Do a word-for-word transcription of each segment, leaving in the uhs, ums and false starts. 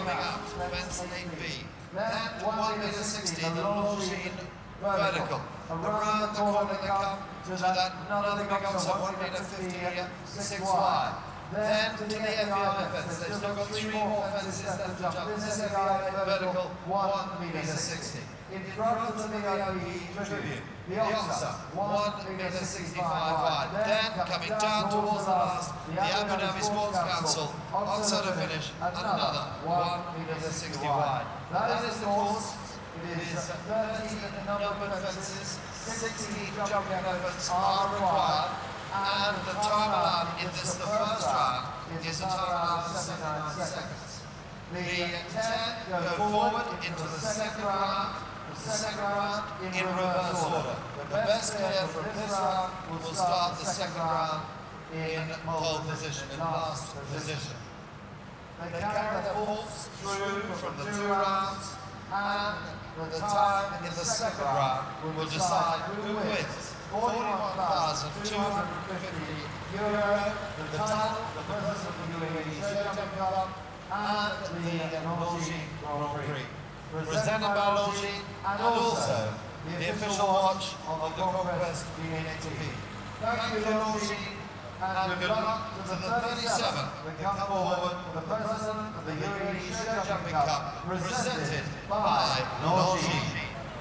coming up, fence eight B. Then one meter sixty, the Longines vertical. Around the corner they come to that another big on, so one meter fifty here, six wide. Then to the F E I fence, they've still got three more fences left to jump. This F E I vertical, one meter sixty. In front of the V I P tribune, the Oxa, one meter sixty-five wide. Then coming down towards the last, the Abu Dhabi Sports Council, Oxa to finish, another one meter sixty wide. That is the course. It is thirteen numbered fences, sixteen jumping efforts are required, and the time allowed in this, the first round, is a time allowed of seventy-nine seconds. The ten go forward into the second round, the second round in reverse order. The best player from this round will start the second round in pole position, in last position. They carry their balls through from the two rounds, and the time in the second round will decide who wins. forty-one thousand two hundred fifty euro, the title, the president of the U A E Show Jumping Club, and the Longines Grand Prix. Presented by Longines, and also the official watch of the Conquest V H T V. Thank you, Longines, and good luck to the thirty-seven that come forward for the president of the U A E Show Jumping Cup, presented by Longines.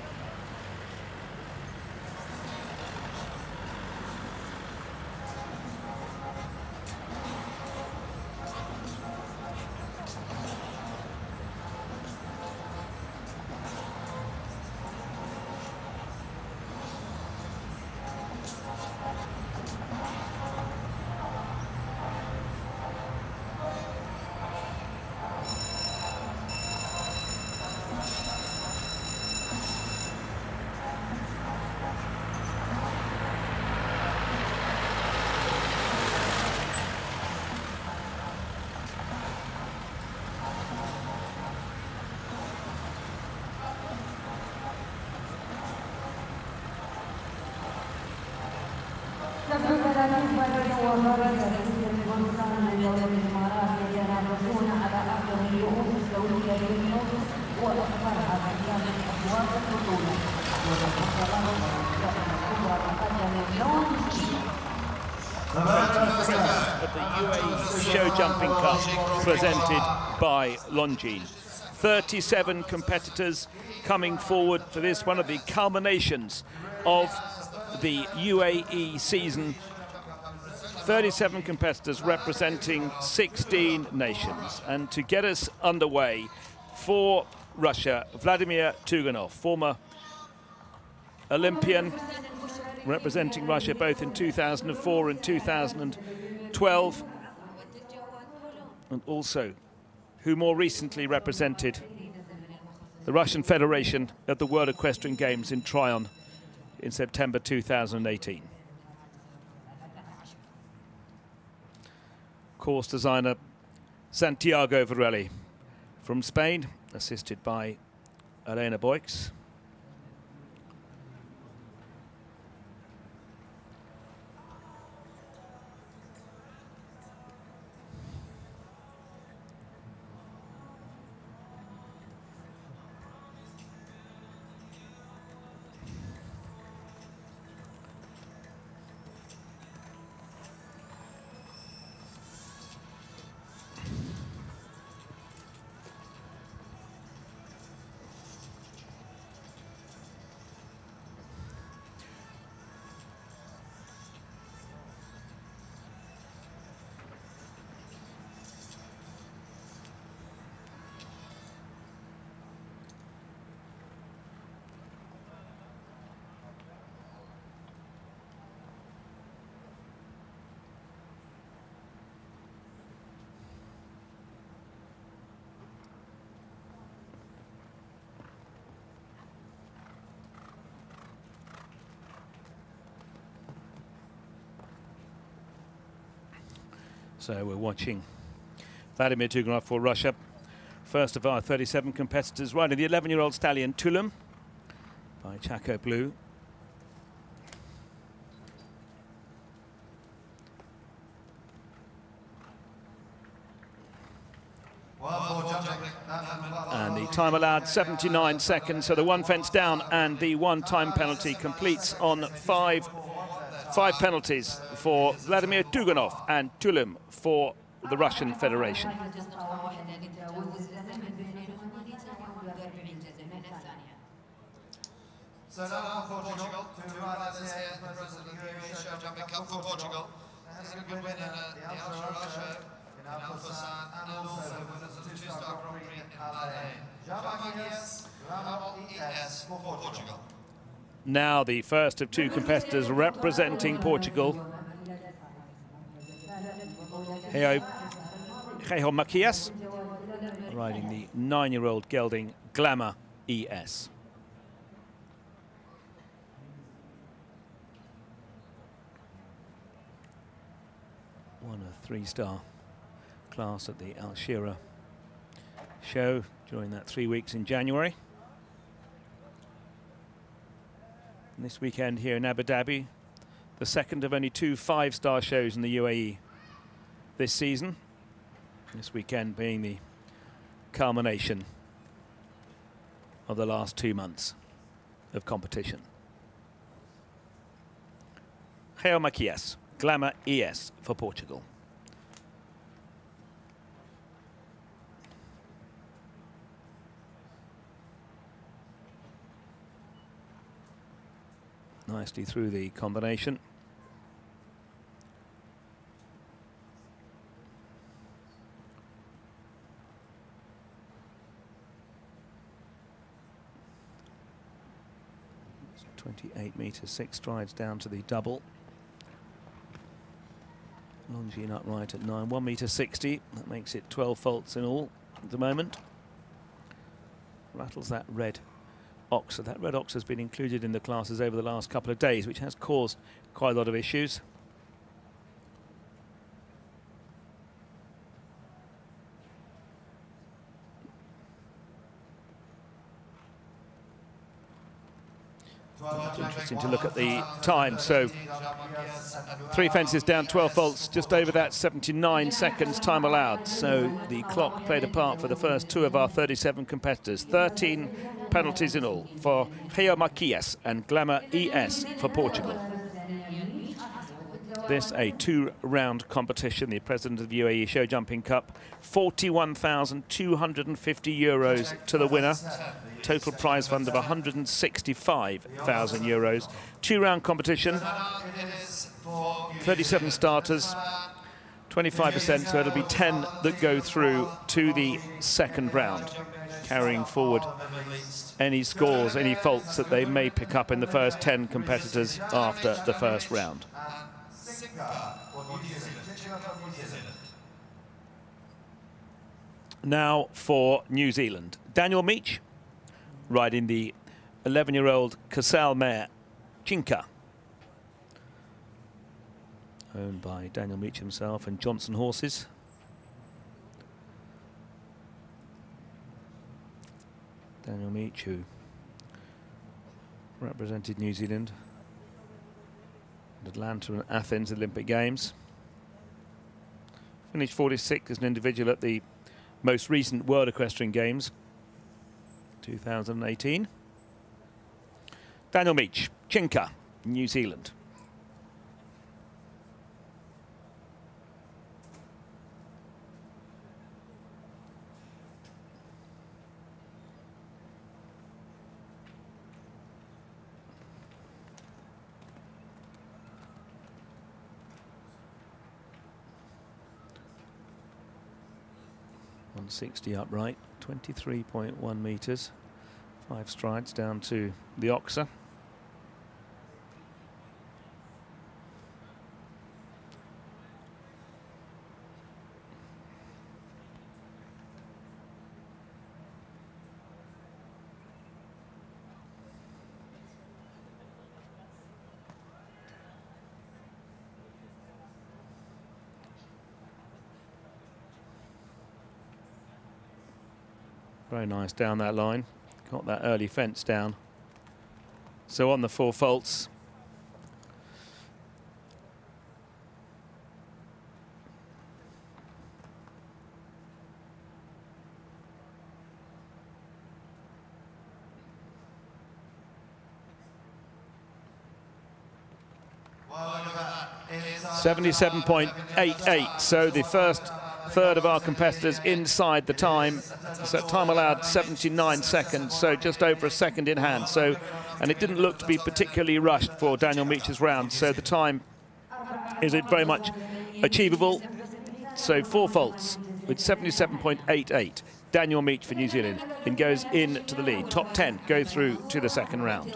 At the U A E Show Jumping Cup, presented by Longines. thirty-seven competitors coming forward for this, one of the culminations of the U A E season. thirty-seven competitors representing sixteen nations. And to get us underway for Russia, Vladimir Tuganov, former Olympian, representing Russia both in two thousand four and two thousand twelve, and also who more recently represented the Russian Federation at the World Equestrian Games in Tryon in September two thousand eighteen. Course designer Santiago Varelli from Spain, assisted by Elena Boix. So we're watching Vladimir Tuganov for Russia. First of our thirty-seven competitors, riding the eleven-year-old stallion Tulum by Chaco Blue. Well, for jumping, that The time allowed seventy-nine seconds, so the one fence down and the one time penalty completes on five, five penalties for Vladimir Tuganov and Tulum for the Russian Federation. So now for Portugal, two riders here, the president of the U A E Show Jumping Cup for Portugal. Has a good win in uh, the Alfa Show, in Alphasan, and also winners of the two-star Grand Prix in Bahrain. Jamaquias, Ramo E S for Portugal. Now the first of two competitors representing Portugal. Heo Macias, riding the nine-year-old gelding Glamour E S. Won a three-star class at the Al Shira show during that three weeks in January. And this weekend here in Abu Dhabi, the second of only two five-star shows in the U A E this season. This weekend being the culmination of the last two months of competition. Heo Macias, Glamour E S for Portugal. Nicely through the combination. It's twenty-eight metres, six strides down to the double. Longines upright at nine, one metre sixty. That makes it twelve faults in all at the moment. Rattles that red oxer. That red oxer has been included in the classes over the last couple of days, which has caused quite a lot of issues. It's interesting to look at the time. So three fences down, twelve faults, just over that, seventy-nine seconds time allowed. So the clock played a part for the first two of our thirty-seven competitors. thirteen penalties in all for Heo Macias and Glamour E S for Portugal. This a two-round competition, the president of the U A E Show Jumping Cup. forty-one thousand two hundred fifty euros to the winner. Total prize fund of one hundred sixty-five thousand euros. Two-round competition, thirty-seven starters, twenty-five percent, so it'll be ten that go through to the second round, carrying forward any scores, any faults that they may pick up in the first ten competitors after the first round. Now for New Zealand. Daniel Meach, riding the eleven-year-old Casal mare Chinka, owned by Daniel Meach himself and Johnson Horses. Daniel Meach, who represented New Zealand at Atlanta and Athens Olympic Games. Finished forty-sixth as an individual at the most recent World Equestrian Games, two thousand eighteen. Daniel Meach, Chinka, New Zealand. one sixty upright, twenty-three point one metres, five strides down to the oxer. Very nice down that line. Got that early fence down. So on the four faults. seventy-seven point eight eight. So the first third of our competitors inside the time. So time allowed seventy-nine seconds, so just over a second in hand. So, and it didn't look to be particularly rushed for Daniel Meach's round. So the time is very much achievable. So four faults with seventy-seven point eight eight. Daniel Meach for New Zealand and goes into the lead. Top ten go through to the second round.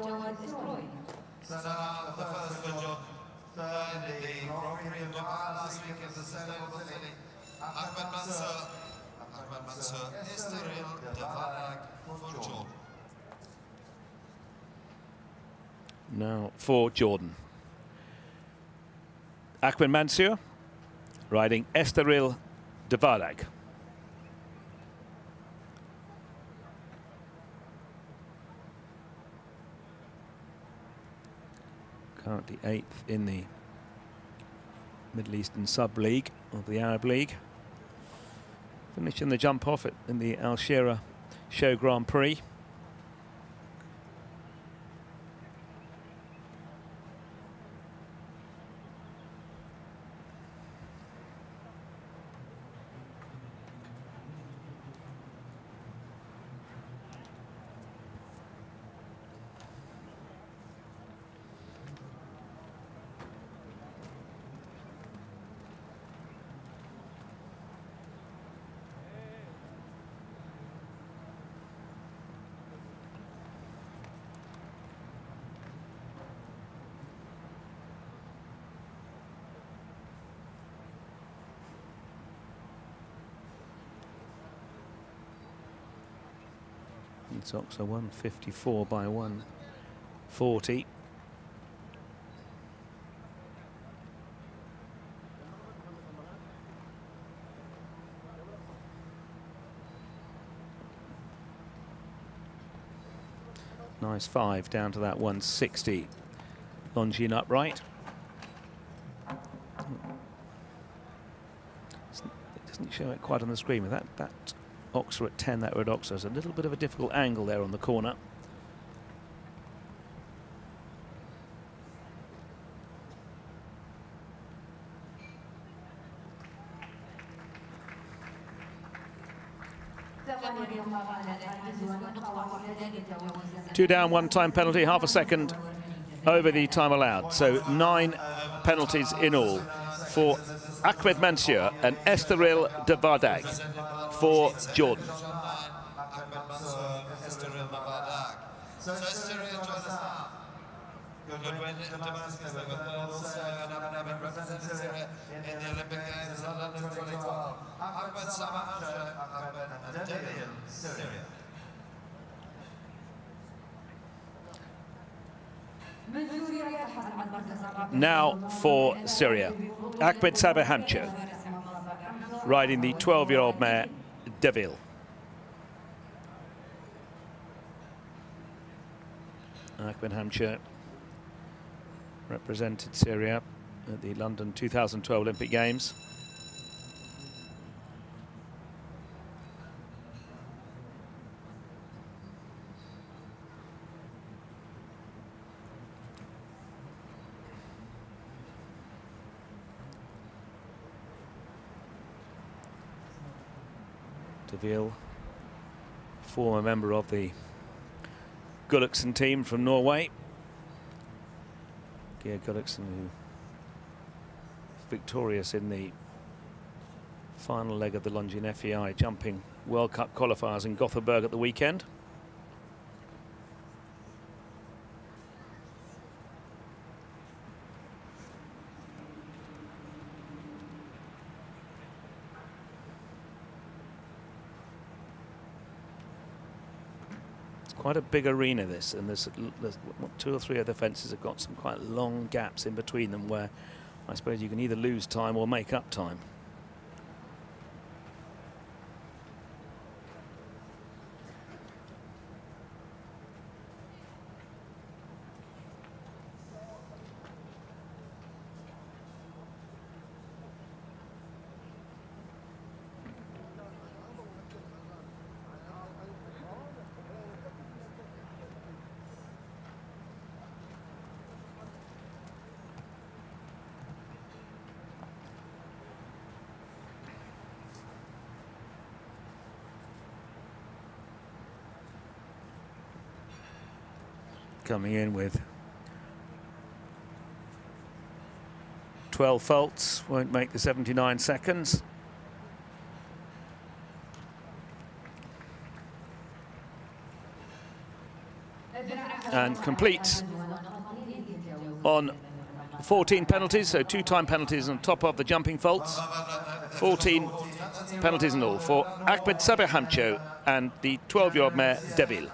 Now for Jordan. Ahmed Mansour riding Estoril de Vardag. Currently eighth in the Middle Eastern Sub-League of the Arab League. Finishing the jump off it in the Al Shira Show Grand Prix. It's Oxo one fifty-four by one forty. Nice five down to that one sixty. Longines upright. It doesn't show it quite on the screen with that that Oxer at ten, that Red Oxer. There's a little bit of a difficult angle there on the corner. Two down, one time penalty, half a second over the time allowed. So nine penalties in all for Ahmed Mansour and Estoril de Vardag for Jordan. So Estoril good win in Damascus. They were third also, and having represented Syria in the Olympic Games in London twenty twelve. Ahmed Samahasha, Ahmed and Devil, Syria. Now for Syria, Ahmed Sabahamcha riding the twelve-year-old mare Devil. Ahmed Hamcha represented Syria at the London two thousand twelve Olympic Games. Deville, former member of the Gulliksen team from Norway. Geir Gulliksen, who victorious in the final leg of the Longines F E I jumping World Cup qualifiers in Gothenburg at the weekend. Quite a big arena, this, and there's, there's two or three other fences have got some quite long gaps in between them where I suppose you can either lose time or make up time. coming in with twelve faults, won't make the seventy-nine seconds. And completes on fourteen penalties, so two-time penalties on top of the jumping faults. fourteen penalties in all for Ahmed Sabir Hamcho and the twelve-year-old mare Deville.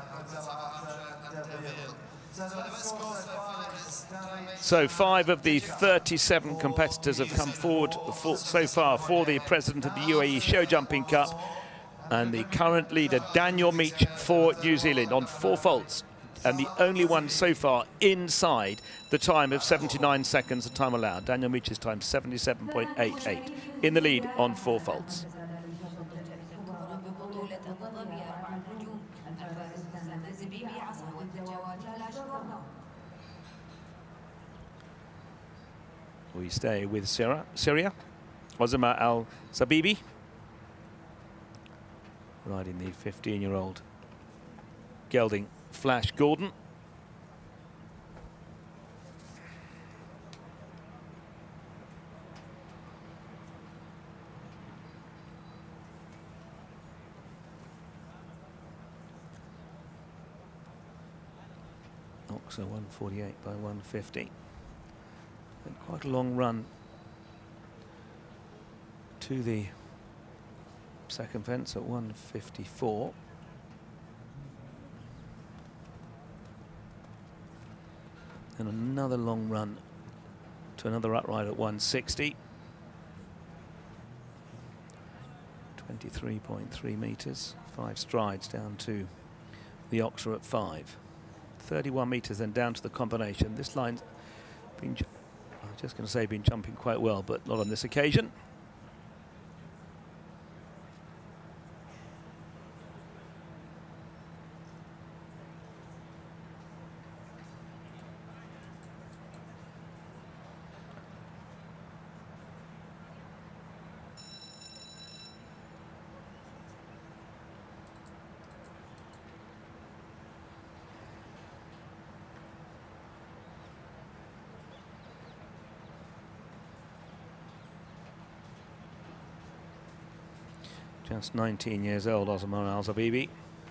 So five of the thirty-seven competitors have come forward for, so far for the president of the U A E Show Jumping Cup, and the current leader Daniel Meach for New Zealand on four faults, and the only one so far inside the time of seventy-nine seconds, the time allowed. Daniel Meach's time seventy-seven point eight eight, in the lead on four faults. We stay with Syria, Syria. Ozma Al Zabibi, riding the fifteen-year-old gelding Flash Gordon. Oxer one forty-eight by one fifty. And quite a long run to the second fence at one fifty-four. And another long run to another upright at one sixty. twenty-three point three metres, five strides down to the Oxer at five. thirty-one metres then down to the combination. This line's been, I was just going to say, been jumping quite well, but not on this occasion. Just nineteen years old, Ozma Al Zabibi.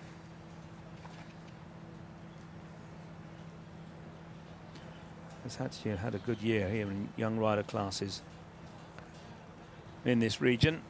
Has actually had a good year here in young rider classes in this region.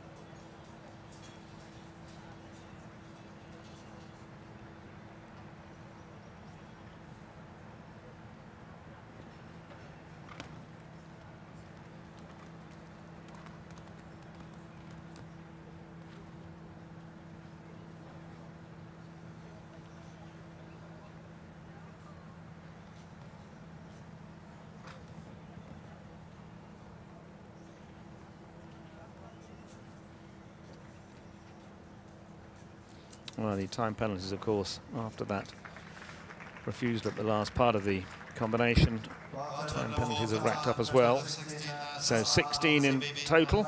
Well, the time penalties, of course, after that refused at the last part of the combination. Time penalties are racked up as well. So sixteen in total.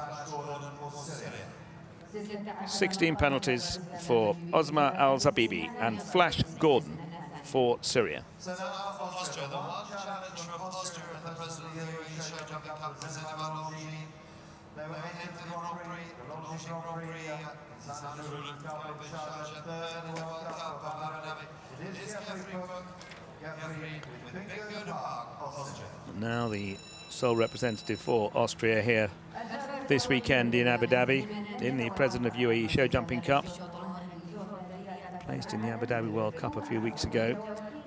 sixteen penalties for Ozma Al Zabibi and Flash Gordon for Syria. So now for Austria, the one challenge from Austria and the president of the U A E Show Jumping Cup presented by Longines. They were in the Grand Prix, the Longines Grand Prix, in San Andrews, Cup in charge, third in the World Cup of Abu Dhabi. It is Geoffrey Cook, Geoffrey with Bingo de Park, Austria. Now the sole representative for Austria here this weekend in Abu Dhabi, in the president of U A E Show Jumping Cup. Placed in the Abu Dhabi World Cup a few weeks ago.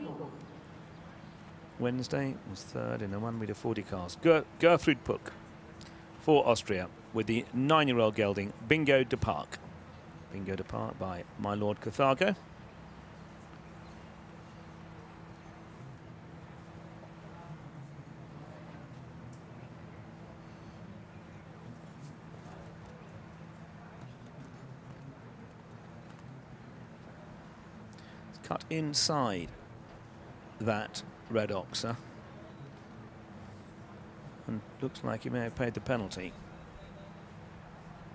Wednesday was third in the one meter forty cast. Ger Gertrude Puck for Austria with the nine-year-old gelding Bingo de Park. Bingo de Park by My Lord Carthago. It's cut inside that red Oxer, and looks like he may have paid the penalty.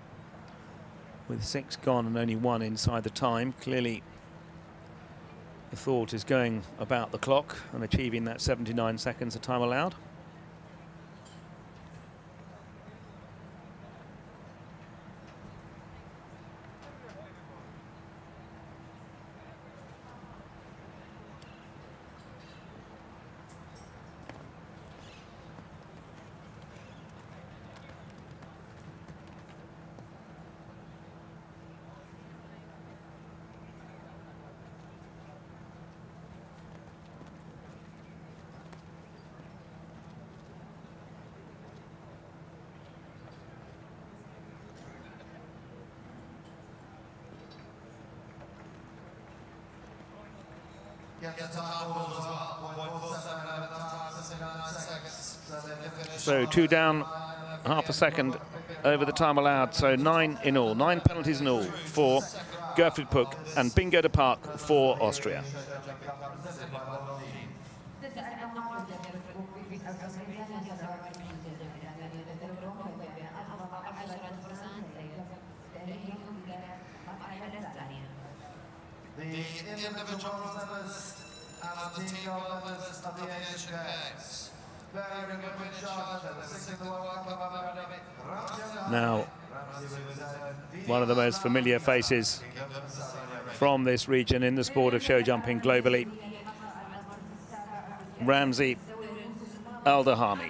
With six gone and only one inside the time, clearly The thought is going about the clock and achieving that seventy-nine seconds of time allowed. So two down, half a second over the time allowed. So nine in all, nine penalties in all for Gerfried Puck and Bingo de Park for Austria. The individual members and the team members of the Asian Games. Very good finish on the World Cup. Now, one of the most familiar faces from this region in the sport of show jumping globally, Ramzi Al Dahami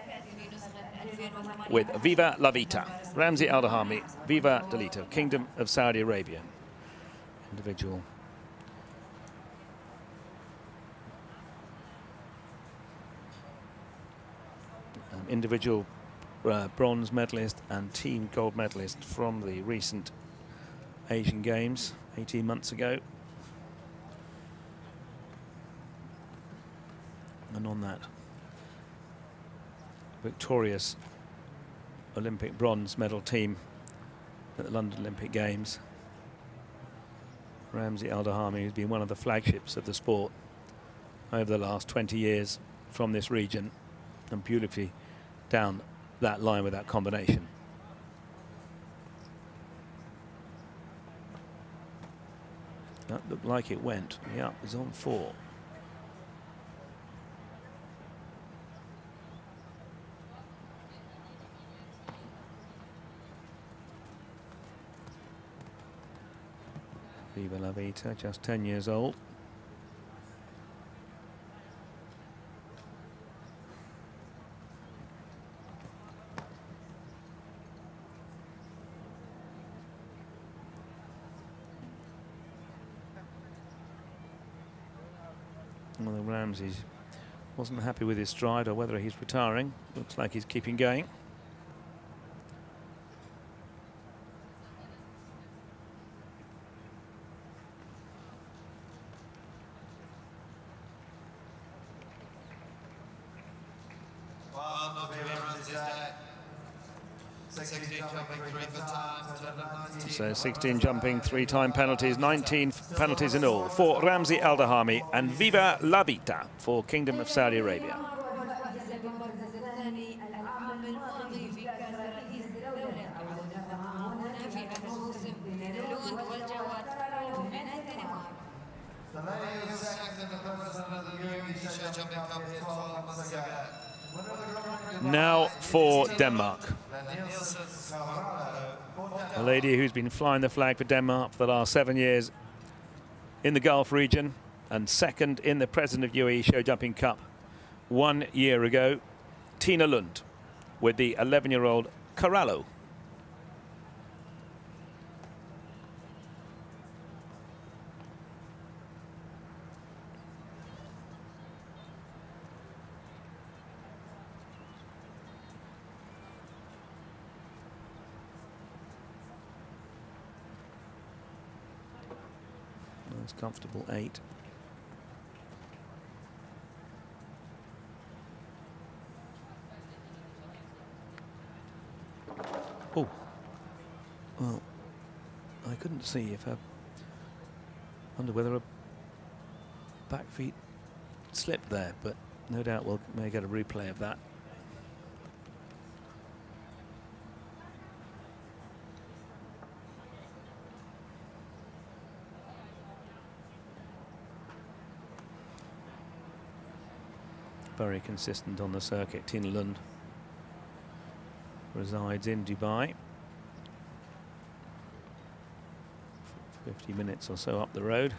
with Viva La Vita. Ramzi Al Dahami, Viva La Vita, Kingdom of Saudi Arabia. Individual. Um, individual uh, bronze medalist and team gold medalist from the recent Asian Games eighteen months ago. And on that victorious Olympic bronze medal team at the London Olympic Games, Ramzi Al Dahami has been one of the flagships of the sport over the last twenty years from this region, and beautifully down that line with that combination. That looked like it went. The up is on four. Viva La Vita, just ten years old. Well, Ramzi wasn't happy with his stride or whether he's retiring. Looks like he's keeping going. So sixteen jumping, three-time penalties, nineteen penalties in all for Ramzi Al Dahami and Viva La Vita for Kingdom of Saudi Arabia. Now for Denmark. A lady who's been flying the flag for Denmark for the last seven years in the Gulf region and second in the President of U A E Show Jumping Cup one year ago, Tina Lund with the eleven-year-old Corallo. Nice comfortable eight. Oh, well, I couldn't see if I wonder whether a back feet slipped there, but no doubt we'll may get a replay of that. very consistent on the circuit. Tina Lund resides in Dubai. fifty minutes or so up the road.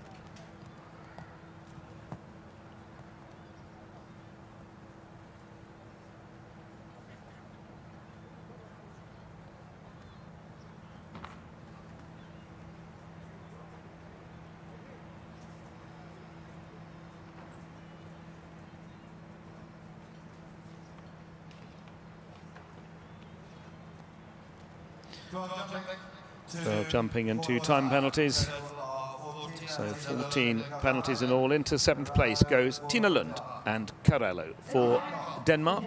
So jumping and two time penalties. So fourteen penalties in all. Into seventh place goes Tina Lund and Carello for Denmark.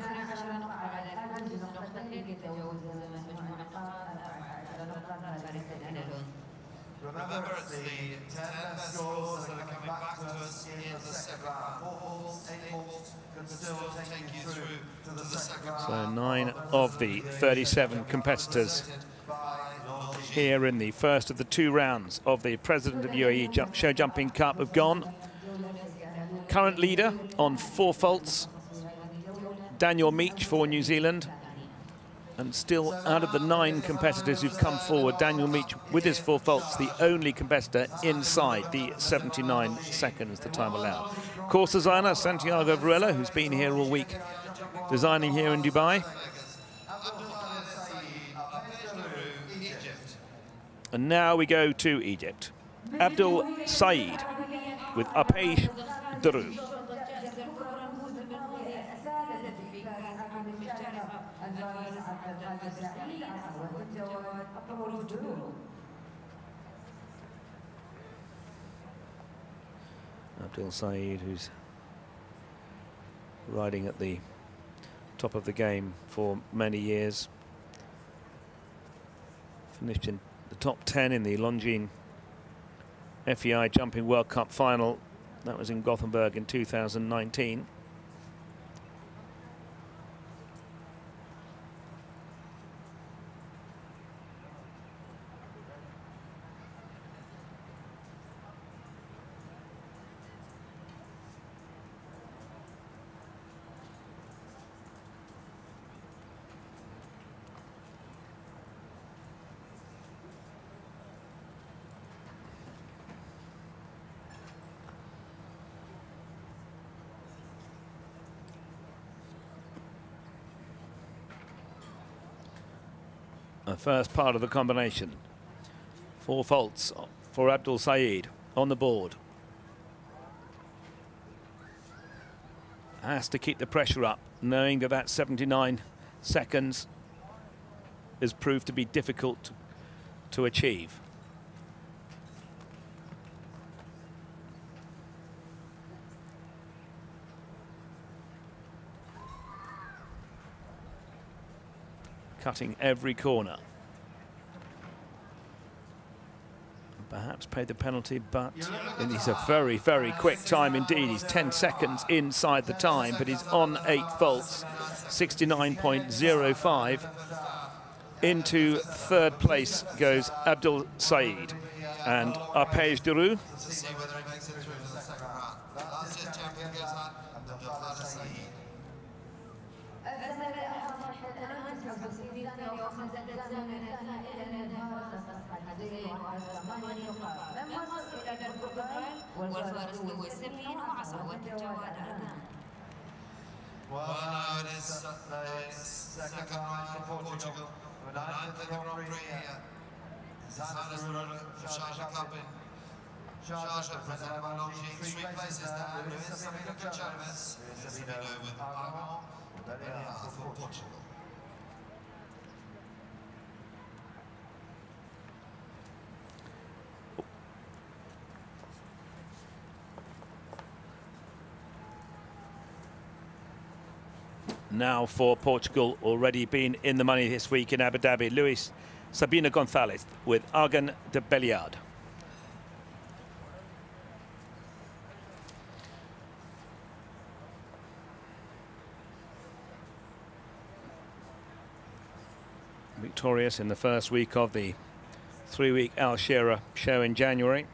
Remember, it's the ten best scores that are coming back to us in the second round. Four holes, eight holes can still take you through to the second round. So nine of the thirty-seven competitors here in the first of the two rounds of the President of U A E jump, Show Jumping Cup have gone. Current leader on four faults, Daniel Meach for New Zealand. And still, out of the nine competitors who've come forward, Daniel Meach, with his four faults, the only competitor inside the seventy-nine seconds, the time allowed. Course designer Santiago Varela, who's been here all week, designing here in Dubai. And now we go to Egypt. Abdul Saeed with Apej Duru. Abdul Saeed, who's riding at the top of the game for many years. Finished in the top ten in the Longines F E I Jumping World Cup final. That was in Gothenburg in two thousand nineteen. The first part of the combination. Four faults for Abdul Saeed on the board. Has to keep the pressure up, knowing that that seventy-nine seconds has proved to be difficult to achieve. Cutting every corner. Perhaps paid the penalty, but he's a very, very quick time indeed. He's ten seconds inside the time, but he's on eight faults, sixty-nine point zero five. Into third place goes Abdul Saeed and Apej Duru. والفارس هو سبعين وعصوات الجواد أرنان. Well, it is the second round for Portugal. We're ninth in the Grand Prix here. Zanas Rula, Sharjah Cup in Sharjah, presented by Longines. Three places now. Luis Sabino Chavez, Sabino with Armand, Belia for Portugal. Now for Portugal, already been in the money this week in Abu Dhabi, Luis Sabino Gonzalez with Argan de Belliard. Victorious in the first week of the three-week Al Shira show in January.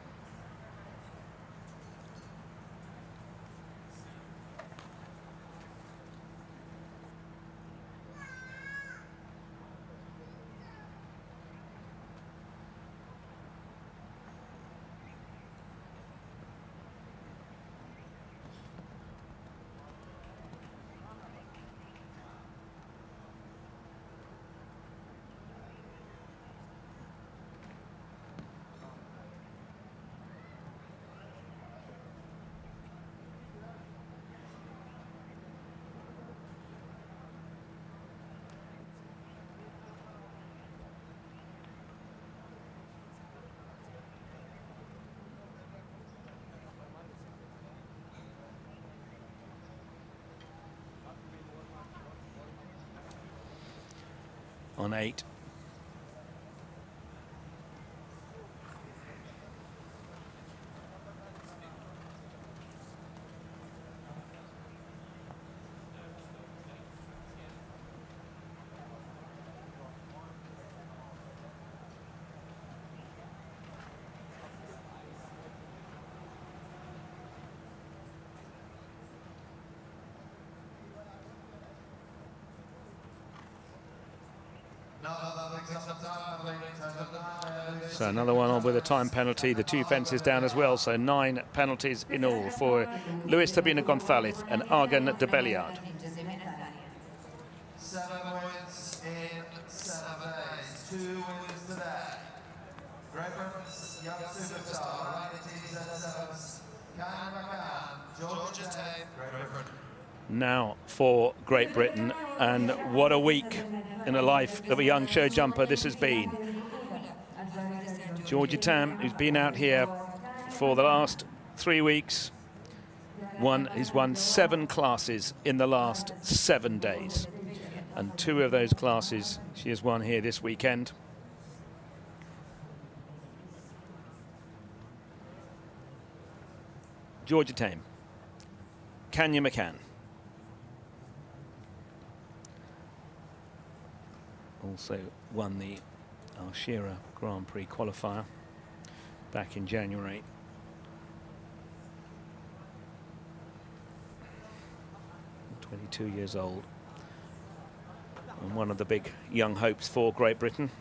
on eight. So another one on with a time penalty, the two fences down as well, so nine penalties in all for Luis Tabina Gonzalez and Argan de Belliard. Seven wins in seven days, two wins today. Great Britain's young superstar, Ryder T Z sevens, Can McCann, Georgia Tame, Great Britain. Now for Great Britain, and what a week in the life of a young show jumper this has been. Georgia Tam, who's been out here for the last three weeks, won, he's won seven classes in the last seven days. And two of those classes she has won here this weekend. Georgia Tame, Kanya McCann. Also won the Al-Shira Grand Prix qualifier back in January. twenty-two years old. And one of the big young hopes for Great Britain.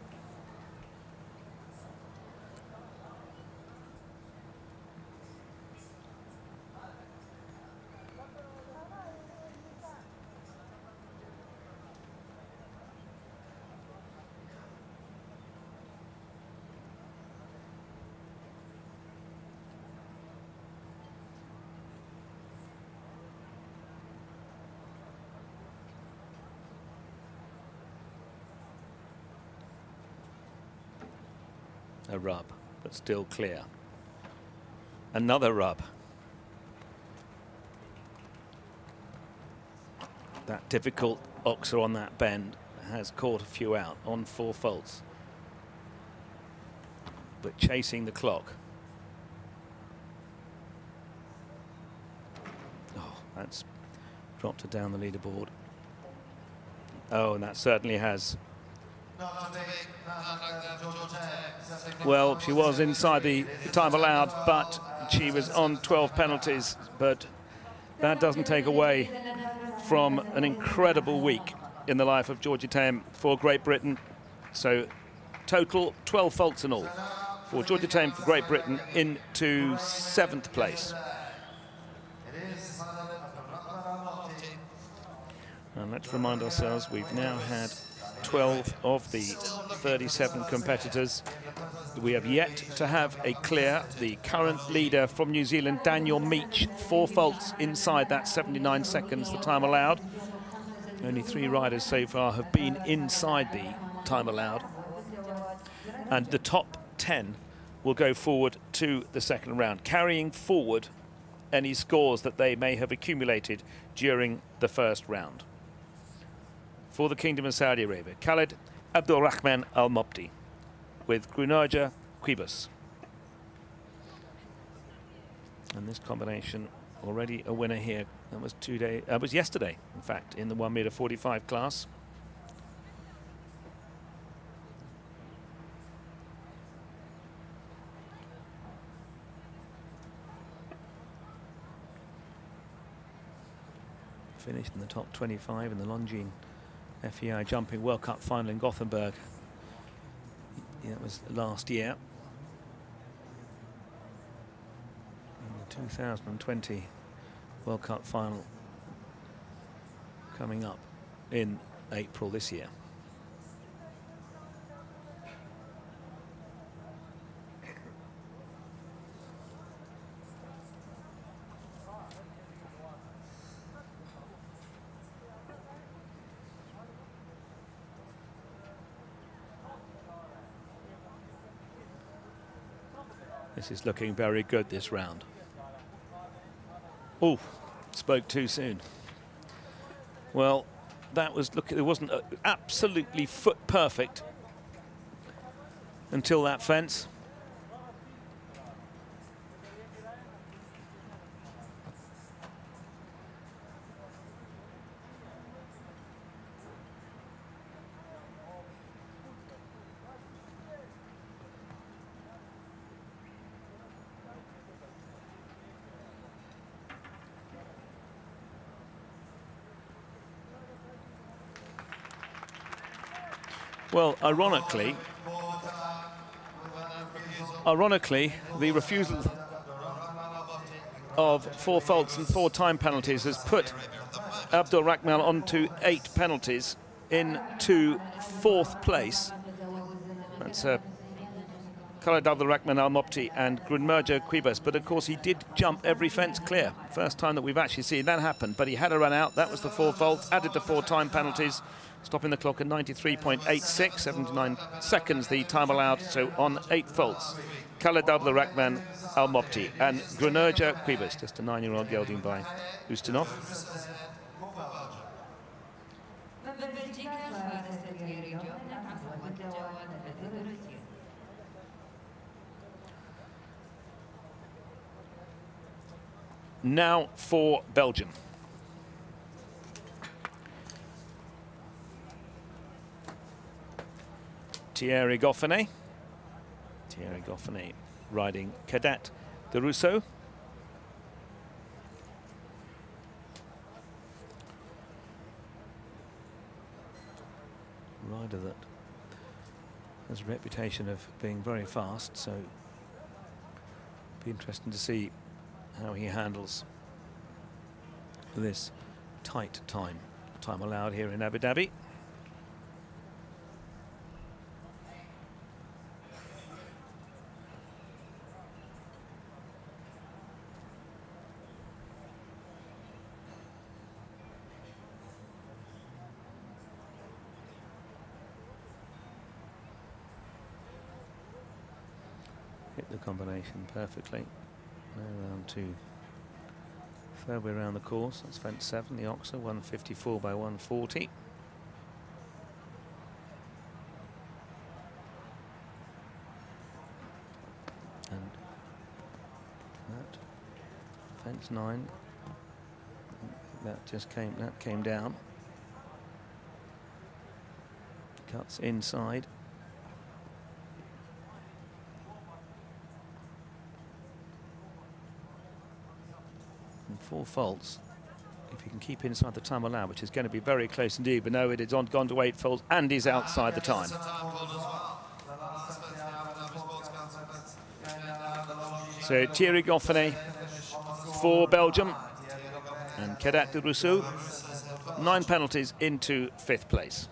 A rub, but still clear. Another rub. That difficult oxer on that bend has caught a few out on four faults. But chasing the clock. Oh, that's dropped her down the leaderboard. Oh, and that certainly has. Well, she was inside the time allowed, but she was on twelve penalties. But that doesn't take away from an incredible week in the life of Georgia Tame for Great Britain. So total twelve faults in all for Georgia Tame for Great Britain into seventh place. And let's remind ourselves, we've now had twelve of the thirty-seven competitors. We have yet to have a clear. The current leader from New Zealand, Daniel Meach, four faults inside that seventy-nine seconds, the time allowed. Only three riders so far have been inside the time allowed. And the top ten will go forward to the second round, carrying forward any scores that they may have accumulated during the first round. For the Kingdom of Saudi Arabia, Khaled Abdulrahman Al Mopti with Grunaja Quibus. And this combination already a winner here. That was two day. That was yesterday, in fact, in the one meter forty-five class. Finished in the top twenty-five in the Longines F E I Jumping World Cup final in Gothenburg. Yeah, that was last year. And the two thousand twenty World Cup final coming up in April this year. This is looking very good, this round. Oh, spoke too soon. Well, that was, look, it wasn't uh, absolutely foot perfect until that fence. Well, ironically, ironically, the refusal of four faults and four time penalties has put Abdul Rahman onto eight penalties into fourth place. That's uh, Khaled Abdul Rahman Al Mopti and Gurmerja Quibus. But of course, he did jump every fence clear. First time that we've actually seen that happen. But he had a run out. That was the four faults, added to four time penalties, stopping the clock at ninety-three point eight six, seventy-nine seconds the time allowed. So on eight faults, Khaled Abdul Rahman Al Mopti and Gurmerja Quibus, just a nine-year-old gelding by Ustinov. Now for Belgium. Thierry Goffinet. Thierry Goffinet riding Cadet de Rousseau. Rider that has a reputation of being very fast, so it'll be interesting to see how he handles this tight time. Time allowed here in Abu Dhabi. Hit the combination perfectly. Now round two. Third way around the course. That's fence seven, the Oxer, one fifty-four by one forty. And that fence nine. That just came. That came down. Cuts inside. Four faults, if you can keep inside the time allowed, which is going to be very close indeed, but no, it is on, gone to eight faults and is outside the time. So Thierry Goffinet for Belgium and Cadet de Rousseau, nine penalties into fifth place.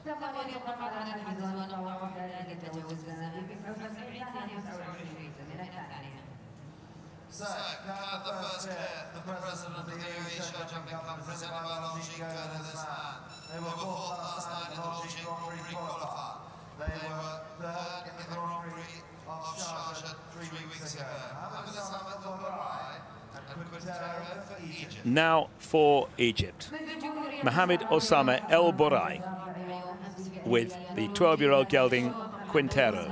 So, can the first clear, the president of the U A E Show Jumping Club, presented by Longines, go to this man. They were fourth last night in the Longines Grand Prix qualifier. They were third in the Grand Prix of Sharjah three weeks ago. Mohamed Osama El Borai and Quintero for Egypt. Now for Egypt. Mohamed Osama El Borai with the twelve-year-old gelding Quintero.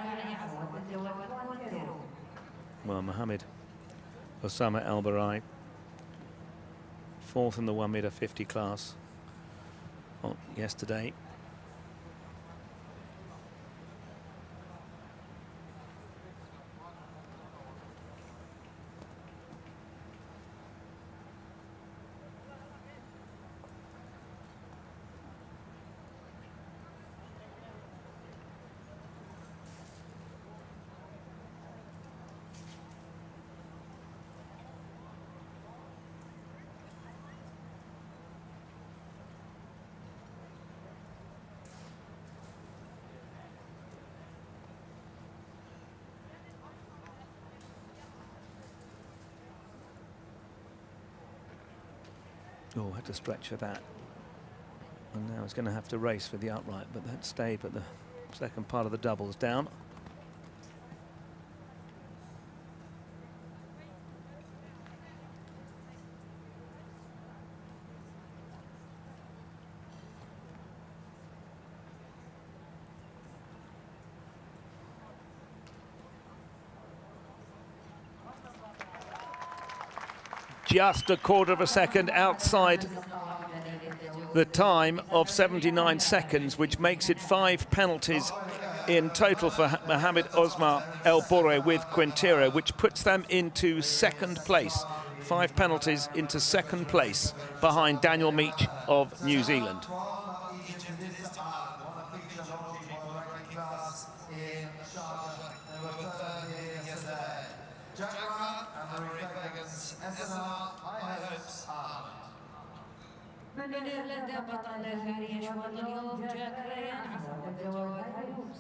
Well, Mohamed Osama El Borai, fourth in the one meter fifty class on yesterday. Oh, had to stretch for that. And now it's going to have to race for the upright, but that stayed, but the second part of the double's down. just a quarter of a second outside the time of seventy-nine seconds, which makes it five penalties in total for Mohamed Osmar El Boureh with Quintero, which puts them into second place. Five penalties into second place behind Daniel Meach of New Zealand. من نيرلندا بطل فريق شمال اليوم جاك ريان عصام الجواد عيوبس.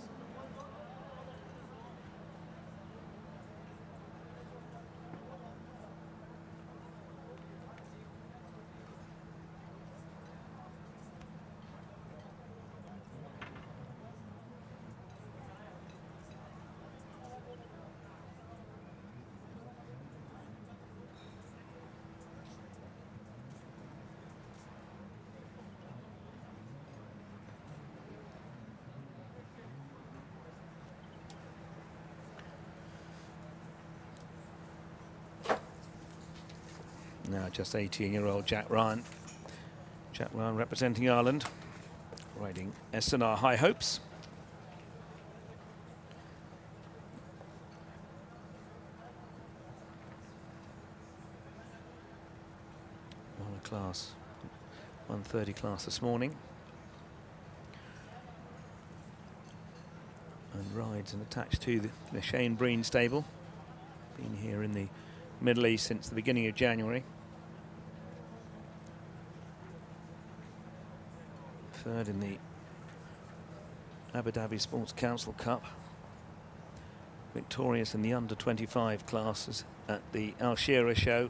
Now just eighteen-year-old Jack Ryan. Jack Ryan representing Ireland, riding S N R High Hopes. Won a class, one thirty class this morning. And rides and attached to the, the Shane Breen stable. Been here in the Middle East since the beginning of January. Third in the Abu Dhabi Sports Council Cup. Victorious in the under twenty-five classes at the Al Shira show.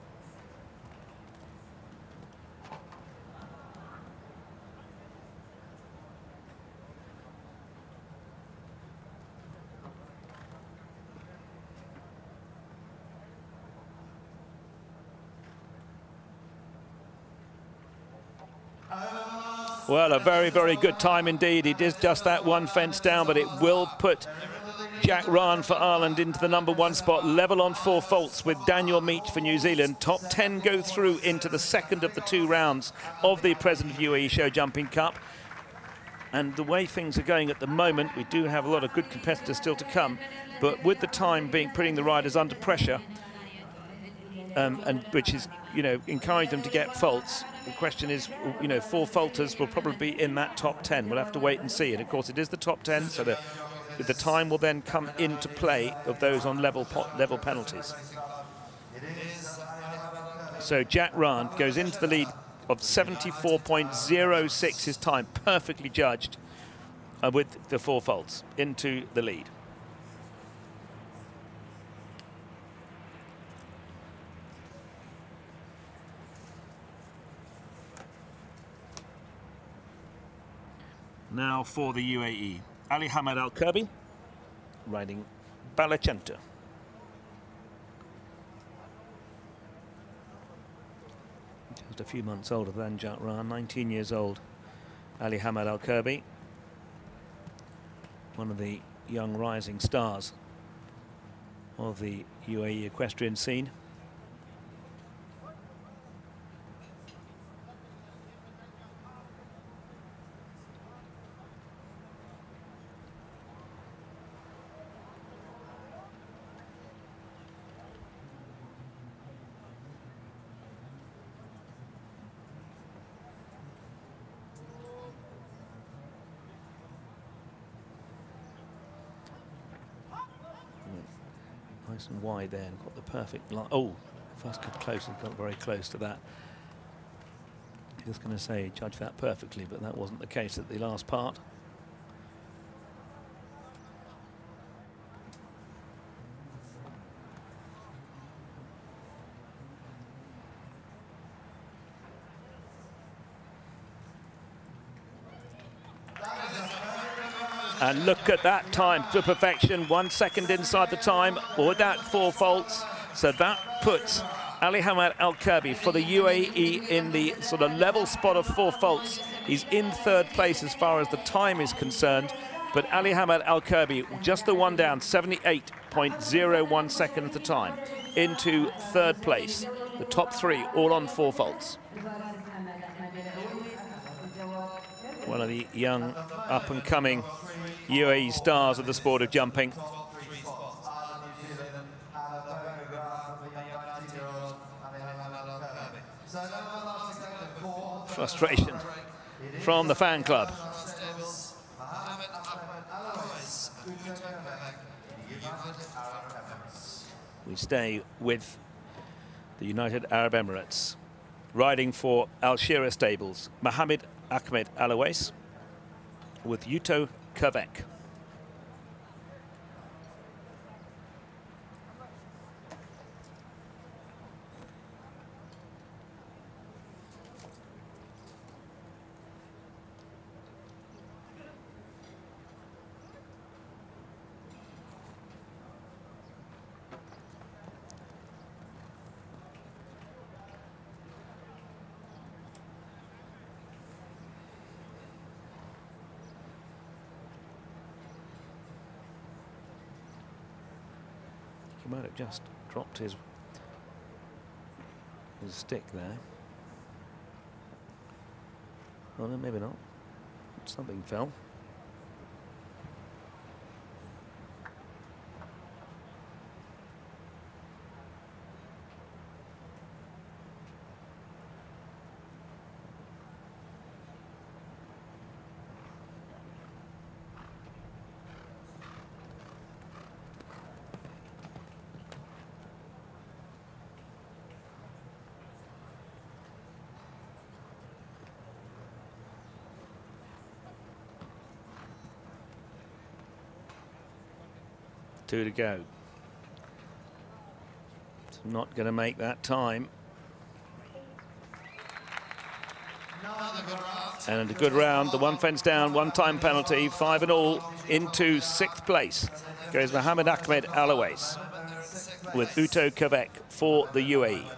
Well, a very, very good time indeed. He did just that one fence down, but it will put Jack Ryan for Ireland into the number one spot, level on four faults with Daniel Meach for New Zealand. Top ten go through into the second of the two rounds of the President of U A E Show Jumping Cup. And the way things are going at the moment, we do have a lot of good competitors still to come, but with the time being putting the riders under pressure, um, and which is, you know, encouraging them to get faults. The question is, you know, four faulters will probably be in that top ten. We'll have to wait and see. And of course, it is the top ten, so the, the time will then come into play of those on level level penalties. So Jack Ryan goes into the lead of seventy-four point zero six, his time, perfectly judged, uh, with the four faults, into the lead. Now for the U A E, Ali Hamad Al-Kirby riding Baricento. Just a few months older than Jack Ryan, nineteen years old. Ali Hamad Al-Kirby, one of the young rising stars of the U A E equestrian scene. Nice and wide there and got the perfect line. Oh, first got close and got very close to that. I was going to say, judged that perfectly, but that wasn't the case at the last part. And look at that time to perfection, one second inside the time, or that four faults. So that puts Ali Hamad Al-Kirby for the U A E in the sort of level spot of four faults. He's in third place as far as the time is concerned, but Ali Hamad Al-Kirby, just the one down, seventy-eight point zero one second at the time, into third place. The top three, all on four faults. One of the young, up-and-coming U A E stars of the sport of jumping. Frustration from the fan club. We stay with the United Arab Emirates. Riding for Al Shira Stables, Mohammed Ahmed Alawais with Yuto Kavek. He might have just dropped his, his stick there. Oh no, maybe not. Something fell. Two to go. It's not going to make that time. And a good round. The one fence down, one time penalty, five and all. Into sixth place goes Mohammed Ahmed Alawais with Uto Kavek for the U A E.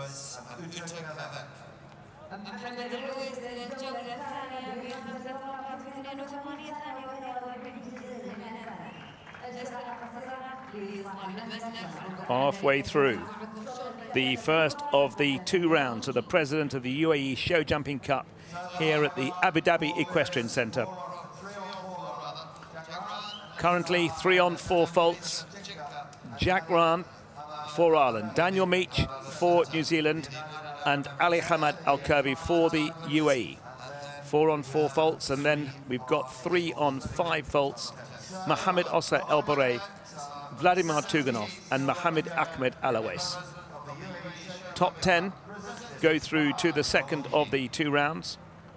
Halfway through the first of the two rounds of the President of the U A E Show Jumping Cup here at the Abu Dhabi Equestrian Centre. Currently three on four faults. Jack Rahn for Ireland, Daniel Meach for New Zealand, and Ali Hamad Al-Kirby for the U A E. Four on four faults, and then we've got three on five faults. Mohamed Osa El Boré, Vladimir Tuganov, and Mohammed Ahmed Alawais. Top ten go through to the second of the two rounds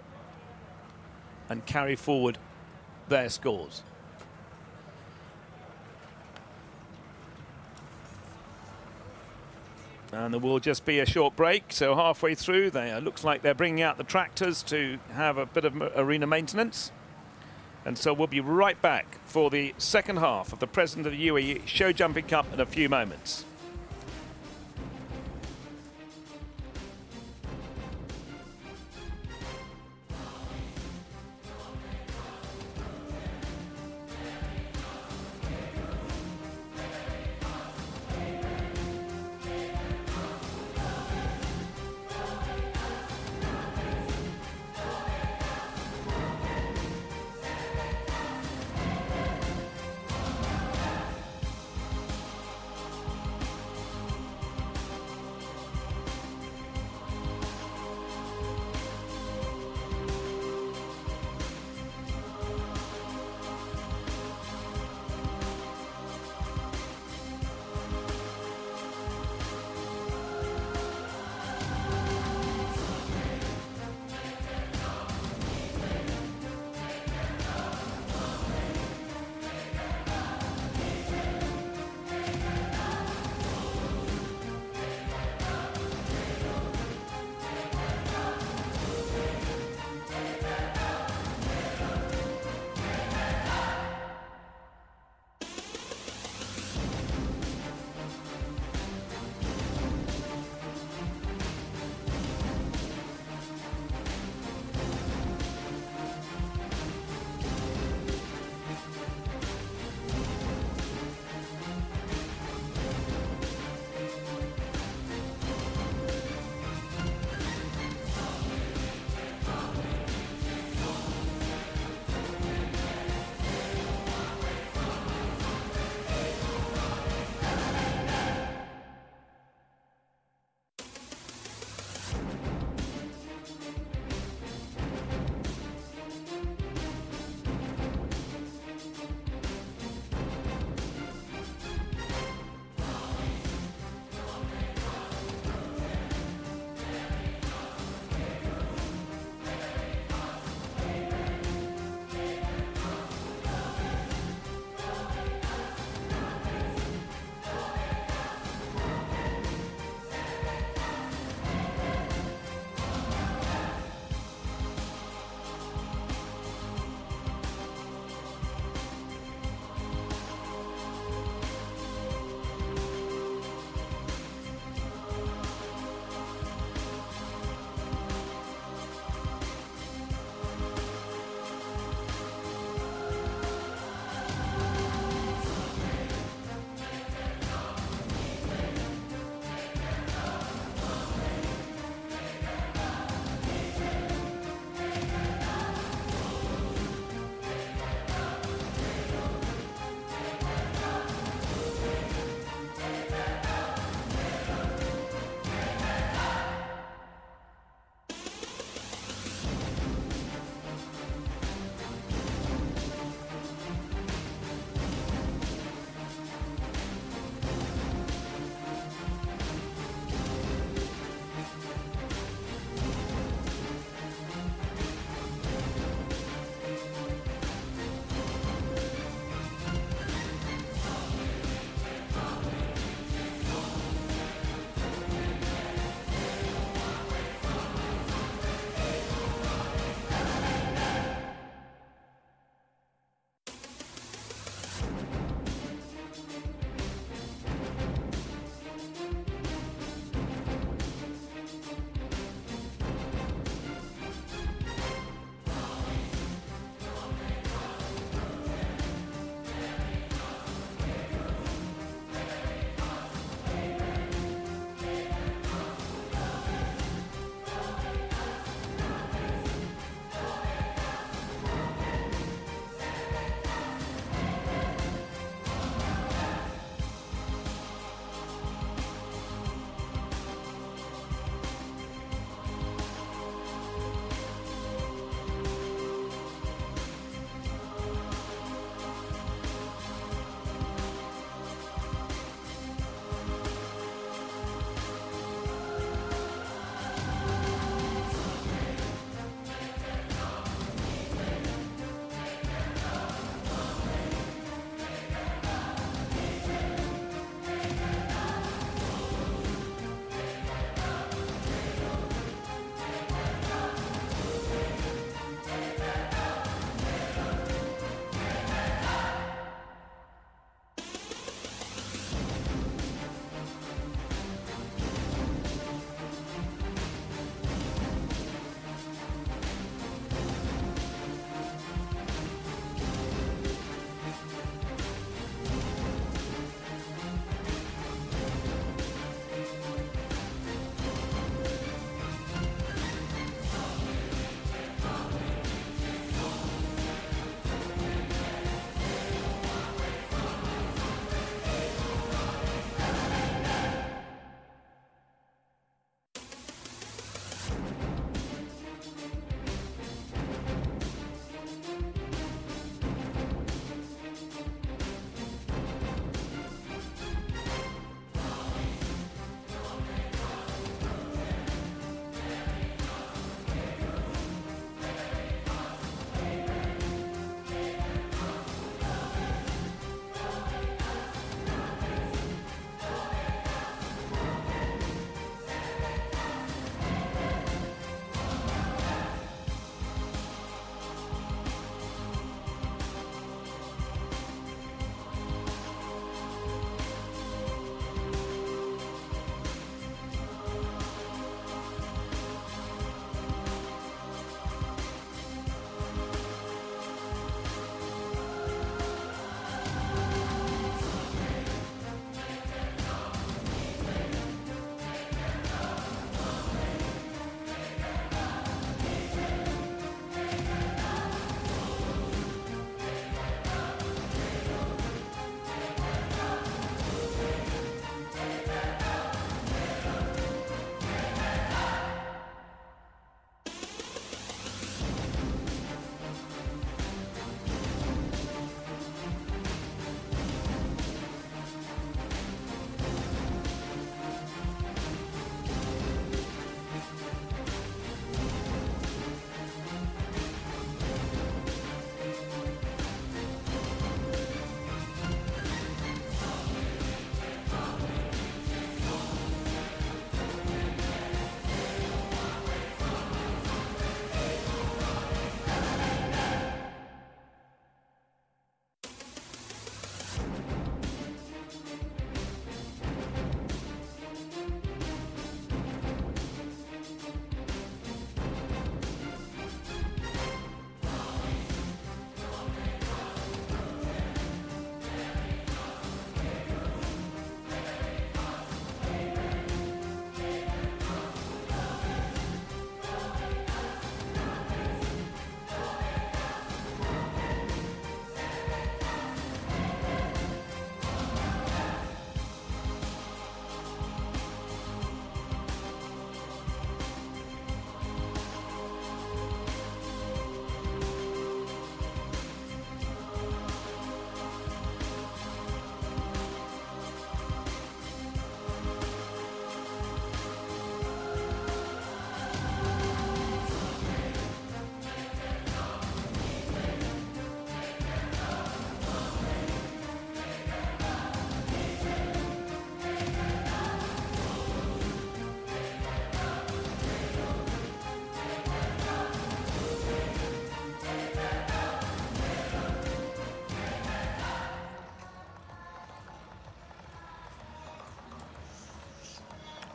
and carry forward their scores. And there will just be a short break, so halfway through, they uh, looks like they're bringing out the tractors to have a bit of arena maintenance. And so we'll be right back for the second half of the President of the U A E Show Jumping Cup in a few moments.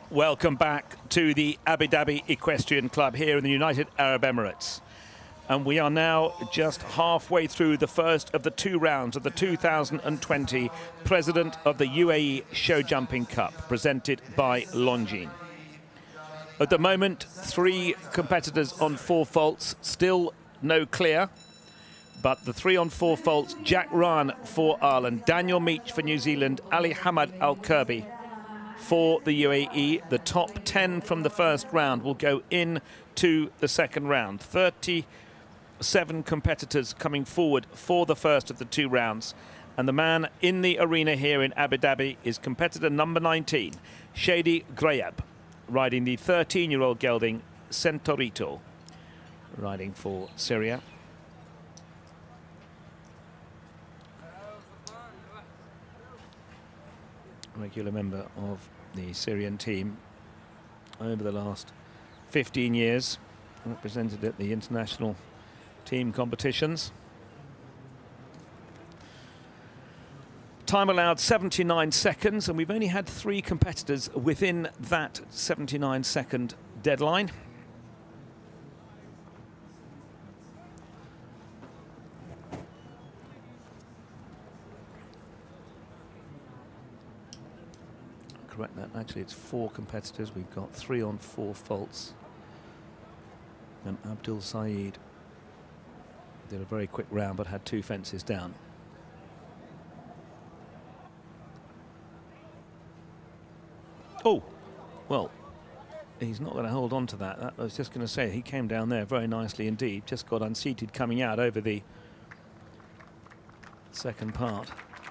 Welcome back to the Abu Dhabi Equestrian Club here in the United Arab Emirates. And we are now just halfway through the first of the two rounds of the two thousand twenty President of the U A E Show Jumping Cup, presented by Longines. At the moment, three competitors on four faults, still no clear. But the three on four faults, Jack Ryan for Ireland, Daniel Meach for New Zealand, Ali Hamad Al-Kirby for the U A E. The top ten from the first round will go in to the second round. thirty-seven competitors coming forward for the first of the two rounds. And the man in the arena here in Abu Dhabi is competitor number nineteen, Shady Grayab, riding the thirteen-year-old gelding Centorito, riding for Syria. Regular member of the Syrian team over the last fifteen years, represented at the international team competitions. Time allowed seventy-nine seconds, and we've only had three competitors within that seventy-nine second deadline. Correct that, actually it's four competitors. We've got three on four faults. And Abdul Saeed did a very quick round but had two fences down. Oh, well, he's not going to hold on to that. that. I was just going to say, he came down there very nicely indeed, just got unseated coming out over the second part.